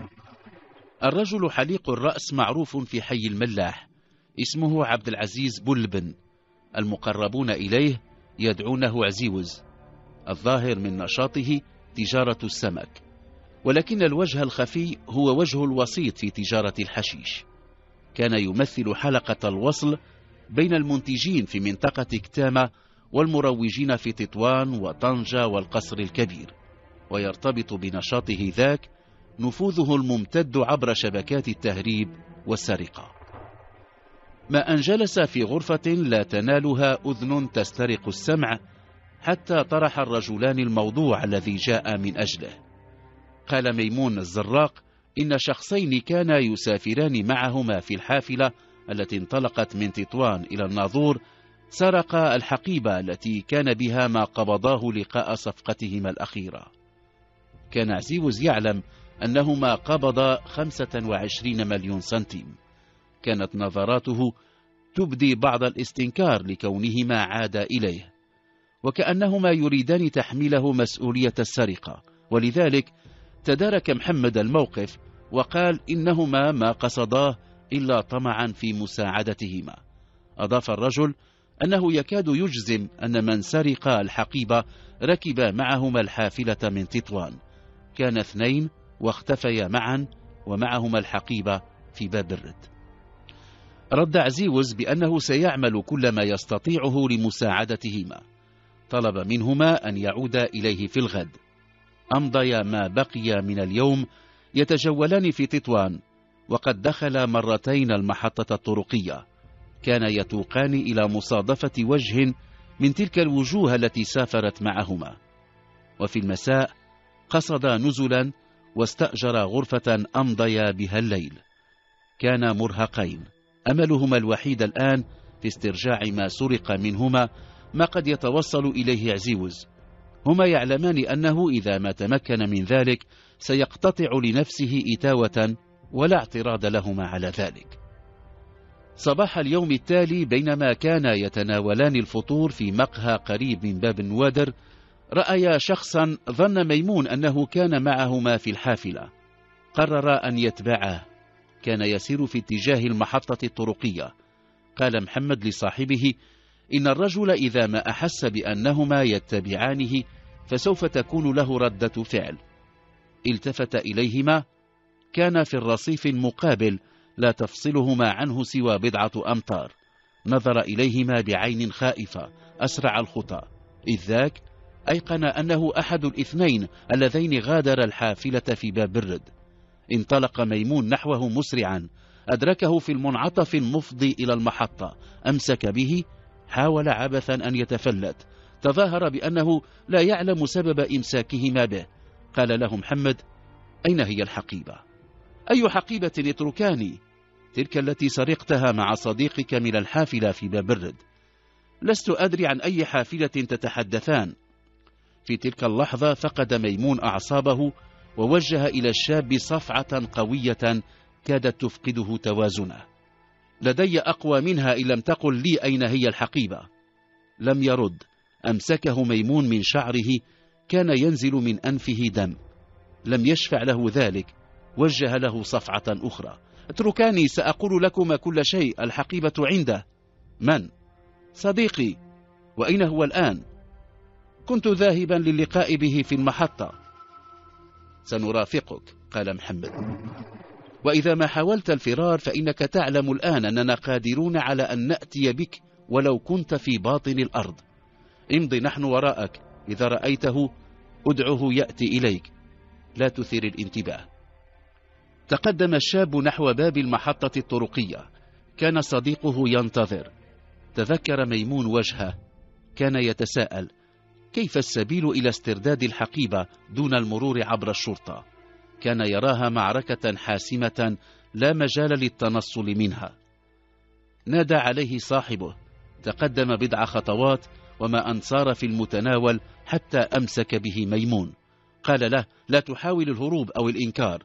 الرجل حليق الرأس معروف في حي الملاح، اسمه عبد العزيز بلبن، المقربون إليه يدعونه عزيوز. الظاهر من نشاطه تجارة السمك، ولكن الوجه الخفي هو وجه الوسيط في تجارة الحشيش. كان يمثل حلقة الوصل بين المنتجين في منطقة كتامة والمروجين في تطوان وطنجة والقصر الكبير، ويرتبط بنشاطه ذاك نفوذه الممتد عبر شبكات التهريب والسرقة. ما أن جلس في غرفة لا تنالها أذن تسترق السمع حتى طرح الرجلان الموضوع الذي جاء من أجله. قال ميمون الزراق إن شخصين كانا يسافران معهما في الحافلة التي انطلقت من تطوان إلى الناظور سرقا الحقيبة التي كان بها ما قبضاه لقاء صفقتهما الأخيرة. كان عزيوز يعلم أنهما قبض 25 مليون سنتيم. كانت نظراته تبدي بعض الاستنكار لكونهما عادا إليه، وكأنهما يريدان تحميله مسؤولية السرقة، ولذلك تدارك محمد الموقف وقال إنهما ما قصداه إلا طمعا في مساعدتهما. أضاف الرجل أنه يكاد يجزم أن من سرق الحقيبة ركب معهما الحافلة من تطوان. كان 2 واختفيا معا ومعهما الحقيبة في باب الرد. رد عزيوز بأنه سيعمل كل ما يستطيعه لمساعدتهما. طلب منهما أن يعودا إليه في الغد. أمضيا ما بقي من اليوم يتجولان في تطوان، وقد دخل مرتين المحطة الطرقية. كان يتوقان إلى مصادفة وجه من تلك الوجوه التي سافرت معهما. وفي المساء قصدا نزلا واستأجر غرفة أمضيا بها الليل. كانا مرهقين، أملهما الوحيد الآن في استرجاع ما سرق منهما ما قد يتوصل إليه عزيوز. هما يعلمان أنه إذا ما تمكن من ذلك سيقتطع لنفسه إتاوة، ولا اعتراض لهما على ذلك. صباح اليوم التالي بينما كانا يتناولان الفطور في مقهى قريب من باب النوادر، رأيا شخصا ظن ميمون أنه كان معهما في الحافلة. قرر أن يتبعه. كان يسير في اتجاه المحطة الطرقية. قال محمد لصاحبه إن الرجل إذا ما أحس بأنهما يتبعانه فسوف تكون له ردة فعل. التفت إليهما. كان في الرصيف المقابل لا تفصلهما عنه سوى 10 أمتار. نظر إليهما بعين خائفة، أسرع الخطى، إذ ذاك أيقن أنه أحد الاثنين اللذين غادر الحافلة في باب الرد. انطلق ميمون نحوه مسرعا، أدركه في المنعطف المفضي إلى المحطة، أمسك به، حاول عبثا أن يتفلت، تظاهر بأنه لا يعلم سبب إمساكهما به. قال له محمد: أين هي الحقيبة؟ أي حقيبة؟ اتركاني. تلك التي سرقتها مع صديقك من الحافلة في باب الرد. لست أدري عن أي حافلة تتحدثان. في تلك اللحظة فقد ميمون أعصابه ووجه إلى الشاب صفعة قوية كادت تفقده توازنه. لدي أقوى منها إن لم تقل لي أين هي الحقيبة. لم يرد. أمسكه ميمون من شعره، كان ينزل من أنفه دم. لم يشفع له ذلك، وجه له صفعة أخرى: اتركاني، سأقول لكما كل شيء. الحقيبة عنده. من؟ صديقي. وأين هو الآن؟ كنت ذاهبا للقاء به في المحطة. سنرافقك، قال محمد. وإذا ما حاولت الفرار فإنك تعلم الآن أننا قادرون على أن نأتي بك ولو كنت في باطن الأرض. امضي، نحن وراءك. إذا رأيته ادعه يأتي إليك، لا تثير الانتباه. تقدم الشاب نحو باب المحطة الطرقية. كان صديقه ينتظر. تذكر ميمون وجهه. كان يتساءل: كيف السبيل إلى استرداد الحقيبة دون المرور عبر الشرطة؟ كان يراها معركة حاسمة لا مجال للتنصل منها. نادى عليه صاحبه. تقدم 10 خطوات وما أن صار في المتناول حتى أمسك به ميمون. قال له: لا تحاول الهروب أو الإنكار.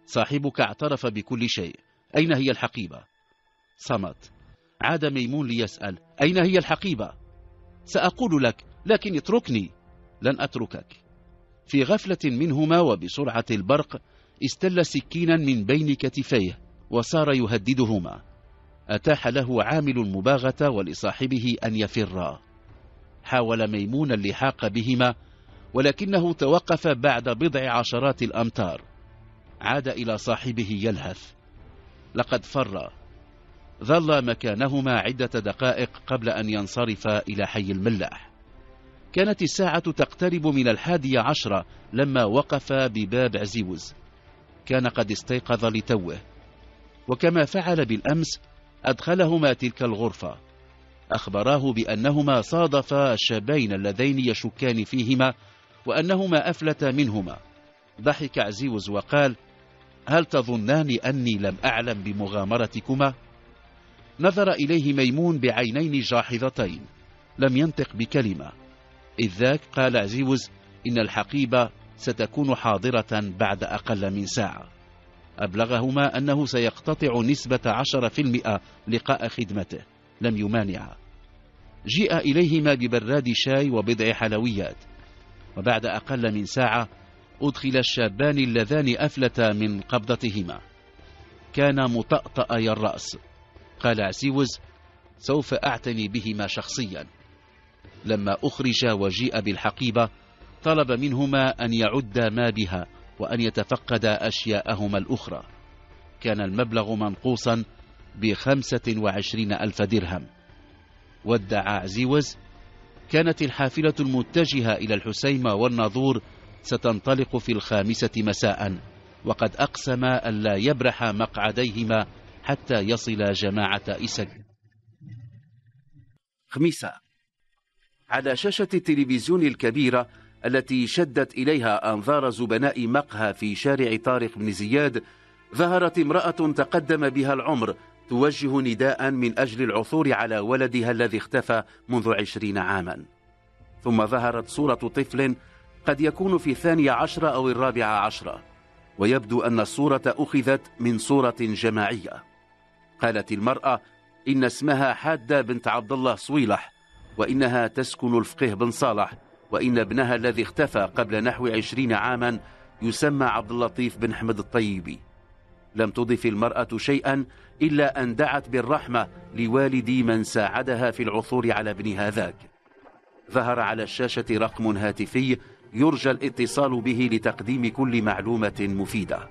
صاحبك اعترف بكل شيء، أين هي الحقيبة؟ صمت. عاد ميمون ليسأل: أين هي الحقيبة؟ سأقول لك، لكن اتركني. لن أتركك. في غفلة منهما وبسرعة البرق استل سكينا من بين كتفيه وصار يهددهما. أتاح له عامل المباغتة ولصاحبه أن يفرا. حاول ميمون اللحاق بهما، ولكنه توقف بعد بضع عشرات الأمتار. عاد إلى صاحبه يلهث: لقد فرا. ظل مكانهما عدة دقائق قبل أن ينصرف إلى حي الملاح. كانت الساعة تقترب من 11 لما وقف بباب عزيوز. كان قد استيقظ لتوه، وكما فعل بالأمس أدخلهما تلك الغرفة. أخبراه بأنهما صادفا الشابين اللذين يشكان فيهما وأنهما أفلتا منهما. ضحك عزيوز وقال: هل تظنان أني لم أعلم بمغامرتكما؟ نظر إليه ميمون بعينين جاحظتين، لم ينطق بكلمة. إذ ذاك قال عزيوز: إن الحقيبة ستكون حاضرة بعد أقل من ساعة. أبلغهما أنه سيقتطع نسبة 10% لقاء خدمته. لم يمانع. جيء إليهما ببراد شاي وبضع حلويات، وبعد أقل من ساعة أدخل الشابان اللذان أفلتا من قبضتهما. كان مطأطئي الرأس. قال عزيوز: سوف أعتني بهما شخصيا. لما أخرج وجيء بالحقيبة طلب منهما أن يعدا ما بها وأن يتفقد أشياءهما الأخرى. كان المبلغ منقوصا ب25,000 درهم. ودع عزيوز. كانت الحافلة المتجهة إلى الحسيمة والناظور ستنطلق في 5 مساء، وقد أقسم ألا يبرح مقعديهما حتى يصل جماعة إسك. خميسة. على شاشة التلفزيون الكبيرة التي شدت إليها أنظار زبناء مقهى في شارع طارق بن زياد، ظهرت امرأة تقدم بها العمر توجه نداء من أجل العثور على ولدها الذي اختفى منذ 20 عاما. ثم ظهرت صورة طفل قد يكون في 12 أو 14، ويبدو أن الصورة أخذت من صورة جماعية. قالت المرأة إن اسمها حادة بنت عبد الله صويلح، وإنها تسكن الفقيه بن صالح، وإن ابنها الذي اختفى قبل نحو 20 عاما يسمى عبد اللطيف بن حمد الطيبي. لم تضف المرأة شيئا إلا أن دعت بالرحمة لوالد من ساعدها في العثور على ابنها ذاك. ظهر على الشاشة رقم هاتفي يرجى الاتصال به لتقديم كل معلومة مفيدة.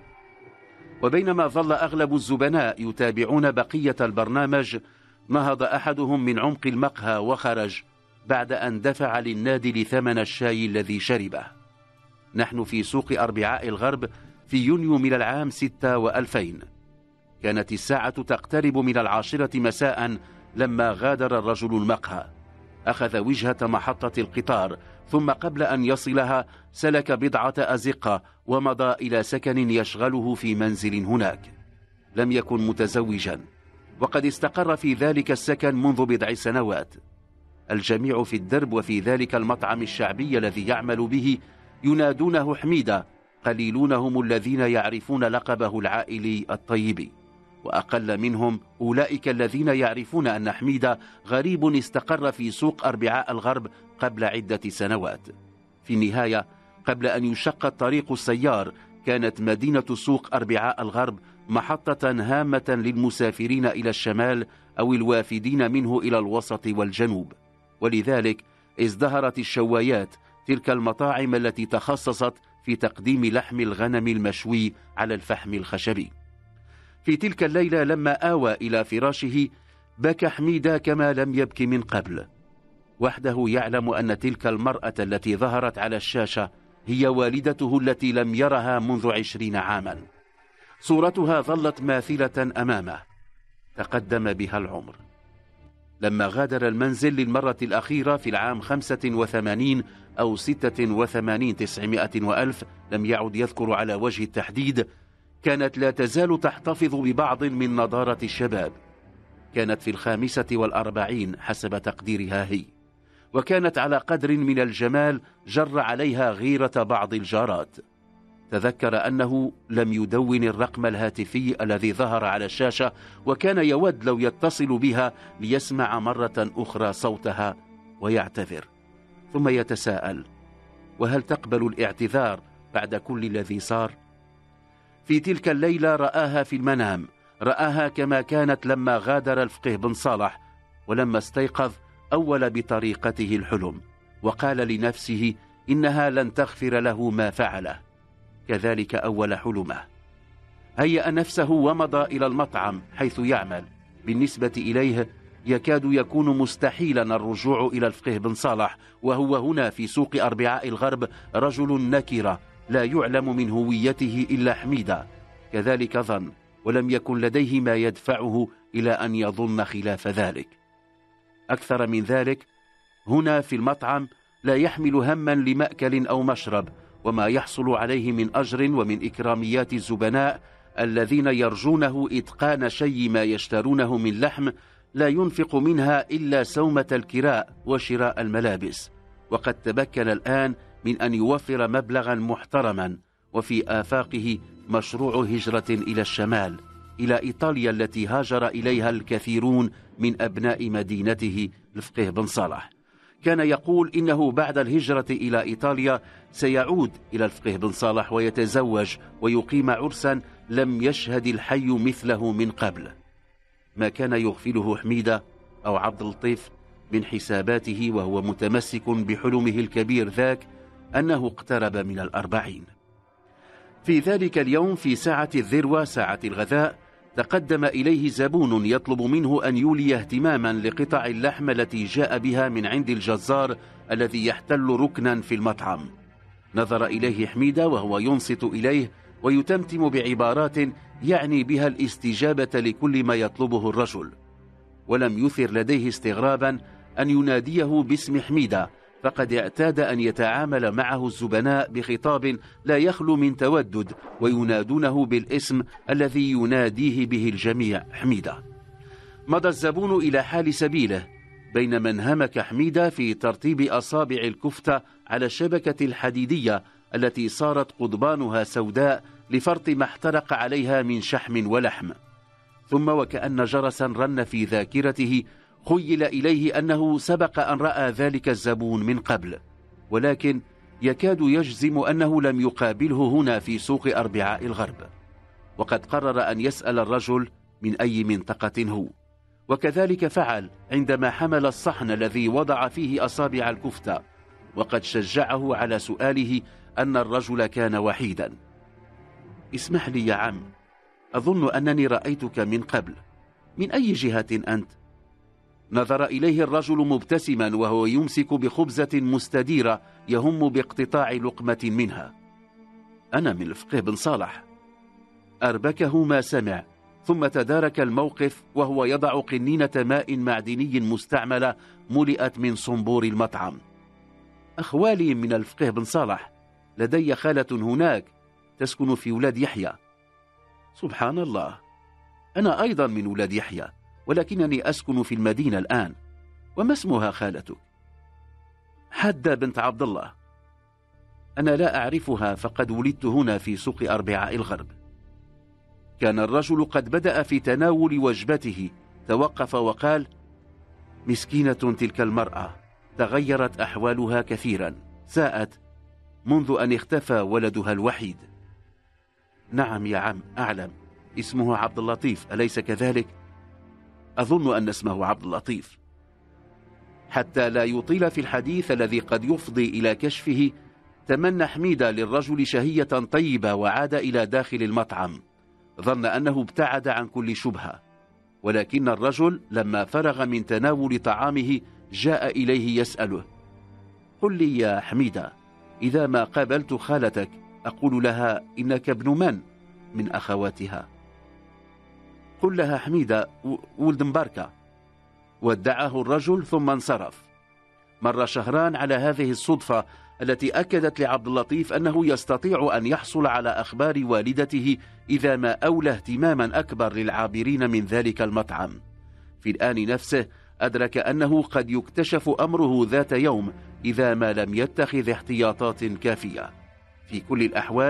وبينما ظل أغلب الزبناء يتابعون بقية البرنامج، نهض أحدهم من عمق المقهى وخرج بعد أن دفع للنادل ثمن الشاي الذي شربه. نحن في سوق أربعاء الغرب في يونيو من العام 2006. كانت الساعة تقترب من 10 مساء لما غادر الرجل المقهى. أخذ وجهة محطة القطار، ثم قبل أن يصلها سلك بضعة أزقة ومضى إلى سكن يشغله في منزل هناك. لم يكن متزوجا، وقد استقر في ذلك السكن منذ بضع سنوات. الجميع في الدرب وفي ذلك المطعم الشعبي الذي يعمل به ينادونه حميدة، قليلون هم الذين يعرفون لقبه العائلي الطيبي، وأقل منهم أولئك الذين يعرفون أن حميدة غريب استقر في سوق أربعاء الغرب قبل عدة سنوات. في النهاية، قبل أن يشق الطريق السيار، كانت مدينة سوق أربعاء الغرب محطة هامة للمسافرين إلى الشمال أو الوافدين منه إلى الوسط والجنوب، ولذلك ازدهرت الشوايات، تلك المطاعم التي تخصصت في تقديم لحم الغنم المشوي على الفحم الخشبي. في تلك الليلة لما آوى إلى فراشه بكى حميدة كما لم يبك من قبل. وحده يعلم أن تلك المرأة التي ظهرت على الشاشة هي والدته التي لم يرها منذ 20 عاما. صورتها ظلت ماثلة أمامه، تقدم بها العمر. لما غادر المنزل للمرة الأخيرة في العام 85 أو 86 900 وألف، لم يعد يذكر على وجه التحديد، كانت لا تزال تحتفظ ببعض من نضارة الشباب. كانت في 45 حسب تقديرها هي، وكانت على قدر من الجمال جر عليها غيرة بعض الجارات. تذكر أنه لم يدون الرقم الهاتفي الذي ظهر على الشاشة، وكان يود لو يتصل بها ليسمع مرة أخرى صوتها ويعتذر. ثم يتساءل: وهل تقبل الاعتذار بعد كل الذي صار؟ في تلك الليلة رآها في المنام، رآها كما كانت لما غادر الفقيه بن صالح، ولما استيقظ أول بطريقته الحلم، وقال لنفسه إنها لن تغفر له ما فعله. كذلك أول حلمه. هيأ نفسه ومضى إلى المطعم حيث يعمل. بالنسبة إليه يكاد يكون مستحيلا الرجوع إلى الفقيه بن صالح، وهو هنا في سوق أربعاء الغرب رجل نكرة لا يعلم من هويته إلا حميدة. كذلك ظن، ولم يكن لديه ما يدفعه إلى أن يظن خلاف ذلك. أكثر من ذلك، هنا في المطعم لا يحمل هما لمأكل أو مشرب، وما يحصل عليه من أجر ومن إكراميات الزبناء الذين يرجونه إتقان شيء ما يشترونه من لحم لا ينفق منها إلا سومة الكراء وشراء الملابس. وقد تمكن الآن من أن يوفر مبلغا محترما، وفي آفاقه مشروع هجرة إلى الشمال، إلى إيطاليا التي هاجر إليها الكثيرون من أبناء مدينته الفقيه بن صالح. كان يقول إنه بعد الهجرة إلى إيطاليا سيعود إلى الفقيه بن صالح ويتزوج ويقيم عرسا لم يشهد الحي مثله من قبل. ما كان يغفله حميدة أو عبد اللطيف من حساباته وهو متمسك بحلمه الكبير ذاك أنه اقترب من 40. في ذلك اليوم في ساعة الذروة، ساعة الغذاء، تقدم إليه زبون يطلب منه أن يولي اهتماما لقطع اللحم التي جاء بها من عند الجزار الذي يحتل ركنا في المطعم. نظر إليه حميدة وهو ينصت إليه ويتمتم بعبارات يعني بها الاستجابة لكل ما يطلبه الرجل، ولم يثر لديه استغرابا أن يناديه باسم حميدة، فقد اعتاد أن يتعامل معه الزبناء بخطاب لا يخلو من تودد، وينادونه بالاسم الذي يناديه به الجميع: حميدة. مضى الزبون إلى حال سبيله، بينما انهمك حميدة في ترتيب أصابع الكفتة على الشبكة الحديدية التي صارت قضبانها سوداء لفرط ما احترق عليها من شحم ولحم. ثم وكأن جرسا رن في ذاكرته خيل إليه أنه سبق أن رأى ذلك الزبون من قبل، ولكن يكاد يجزم أنه لم يقابله هنا في سوق أربعاء الغرب. وقد قرر أن يسأل الرجل من أي منطقة هو، وكذلك فعل عندما حمل الصحن الذي وضع فيه أصابع الكفتة، وقد شجعه على سؤاله أن الرجل كان وحيدا. اسمح لي يا عم، أظن أنني رأيتك من قبل، من أي جهة أنت؟ نظر إليه الرجل مبتسما وهو يمسك بخبزة مستديرة يهم باقتطاع لقمة منها. أنا من الفقيه بن صالح. أربكه ما سمع، ثم تدارك الموقف وهو يضع قنينة ماء معدني مستعملة ملئت من صنبور المطعم. أخوالي من الفقيه بن صالح، لدي خالة هناك تسكن في ولاد يحيى. سبحان الله، أنا أيضا من ولاد يحيى، ولكنني أسكن في المدينة الآن. وما اسمها خالتك؟ حدة بنت عبد الله. أنا لا أعرفها، فقد ولدت هنا في سوق أربعاء الغرب. كان الرجل قد بدأ في تناول وجبته، توقف وقال: مسكينة تلك المرأة، تغيرت أحوالها كثيرا، ساءت منذ أن اختفى ولدها الوحيد. نعم يا عم، أعلم، اسمه عبد اللطيف، أليس كذلك؟ أظن أن اسمه عبد اللطيف. حتى لا يطيل في الحديث الذي قد يفضي إلى كشفه، تمنى حميدة للرجل شهية طيبة وعاد إلى داخل المطعم. ظن أنه ابتعد عن كل شبهة، ولكن الرجل لما فرغ من تناول طعامه جاء إليه يسأله: قل لي يا حميدة، إذا ما قابلت خالتك أقول لها إنك ابن من أخواتها؟ قل لها حميدة ولد مباركة. ودعه الرجل ثم انصرف. مر شهران على هذه الصدفة التي أكدت لعبد اللطيف أنه يستطيع أن يحصل على أخبار والدته إذا ما أولى اهتماما أكبر للعابرين من ذلك المطعم. في الآن نفسه أدرك أنه قد يكتشف أمره ذات يوم إذا ما لم يتخذ احتياطات كافية. في كل الأحوال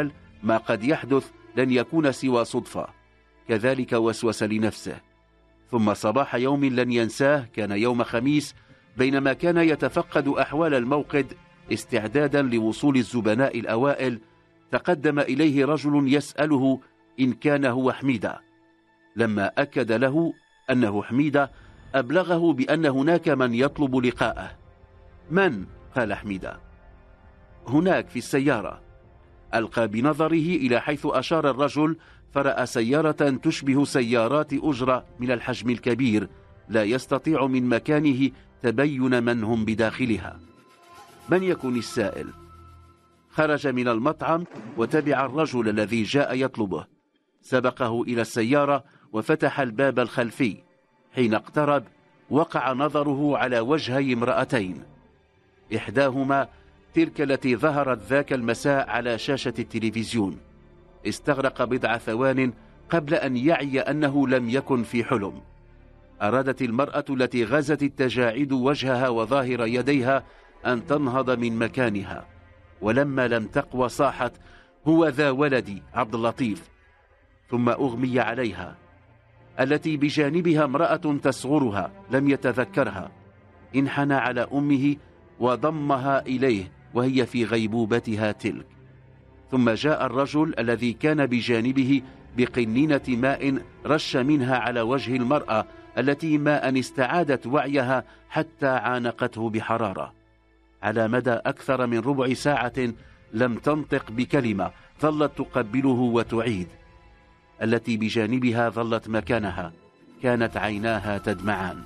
ما قد يحدث لن يكون سوى صدفة. كذلك وسوس لنفسه. ثم صباح يوم لن ينساه، كان يوم خميس، بينما كان يتفقد أحوال الموقد استعدادا لوصول الزبناء الأوائل، تقدم إليه رجل يسأله إن كان هو حميدة. لما أكد له أنه حميدة أبلغه بأن هناك من يطلب لقاءه. من؟ قال حميدة. هناك في السيارة. ألقى بنظره إلى حيث أشار الرجل، فرأى سيارة تشبه سيارات أجرة من الحجم الكبير، لا يستطيع من مكانه تبين من هم بداخلها. من يكون السائل؟ خرج من المطعم وتبع الرجل الذي جاء يطلبه. سبقه إلى السيارة وفتح الباب الخلفي. حين اقترب وقع نظره على وجهي امرأتين، إحداهما تلك التي ظهرت ذاك المساء على شاشة التلفزيون. استغرق بضع ثوان قبل أن يعي أنه لم يكن في حلم. أرادت المرأة التي غزت التجاعيد وجهها وظاهر يديها أن تنهض من مكانها، ولما لم تقوى صاحت: هو ذا ولدي عبد اللطيف. ثم أغمي عليها. التي بجانبها امرأة تصغرها لم يتذكرها. انحنى على أمه وضمها إليه وهي في غيبوبتها تلك. ثم جاء الرجل الذي كان بجانبه بقنينة ماء، رش منها على وجه المرأة التي ما أن استعادت وعيها حتى عانقته بحرارة. على مدى أكثر من ربع ساعة لم تنطق بكلمة، ظلت تقبله وتعيد. التي بجانبها ظلت مكانها، كانت عيناها تدمعان.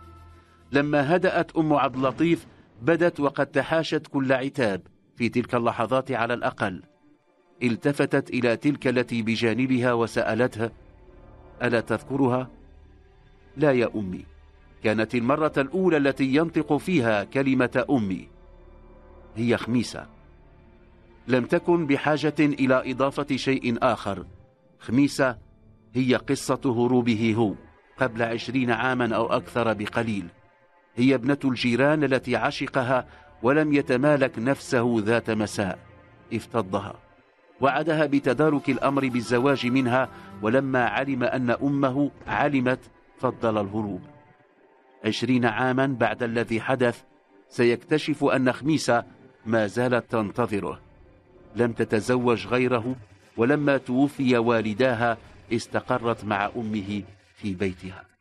لما هدأت أم عبد اللطيف بدت وقد تحاشت كل عتاب في تلك اللحظات على الأقل. التفتت إلى تلك التي بجانبها وسألتها: ألا تذكرها؟ لا يا أمي. كانت المرة الأولى التي ينطق فيها كلمة أمي. هي خميسة. لم تكن بحاجة إلى إضافة شيء آخر. خميسة هي قصة هروبه هو قبل 20 عاما أو أكثر بقليل. هي ابنة الجيران التي عشقها ولم يتمالك نفسه ذات مساء. افتضها، وعدها بتدارك الأمر بالزواج منها، ولما علم أن أمه علمت فضل الهروب. 20 عاما بعد الذي حدث سيكتشف أن خميسة ما زالت تنتظره. لم تتزوج غيره، ولما توفي والداها استقرت مع أمه في بيتها.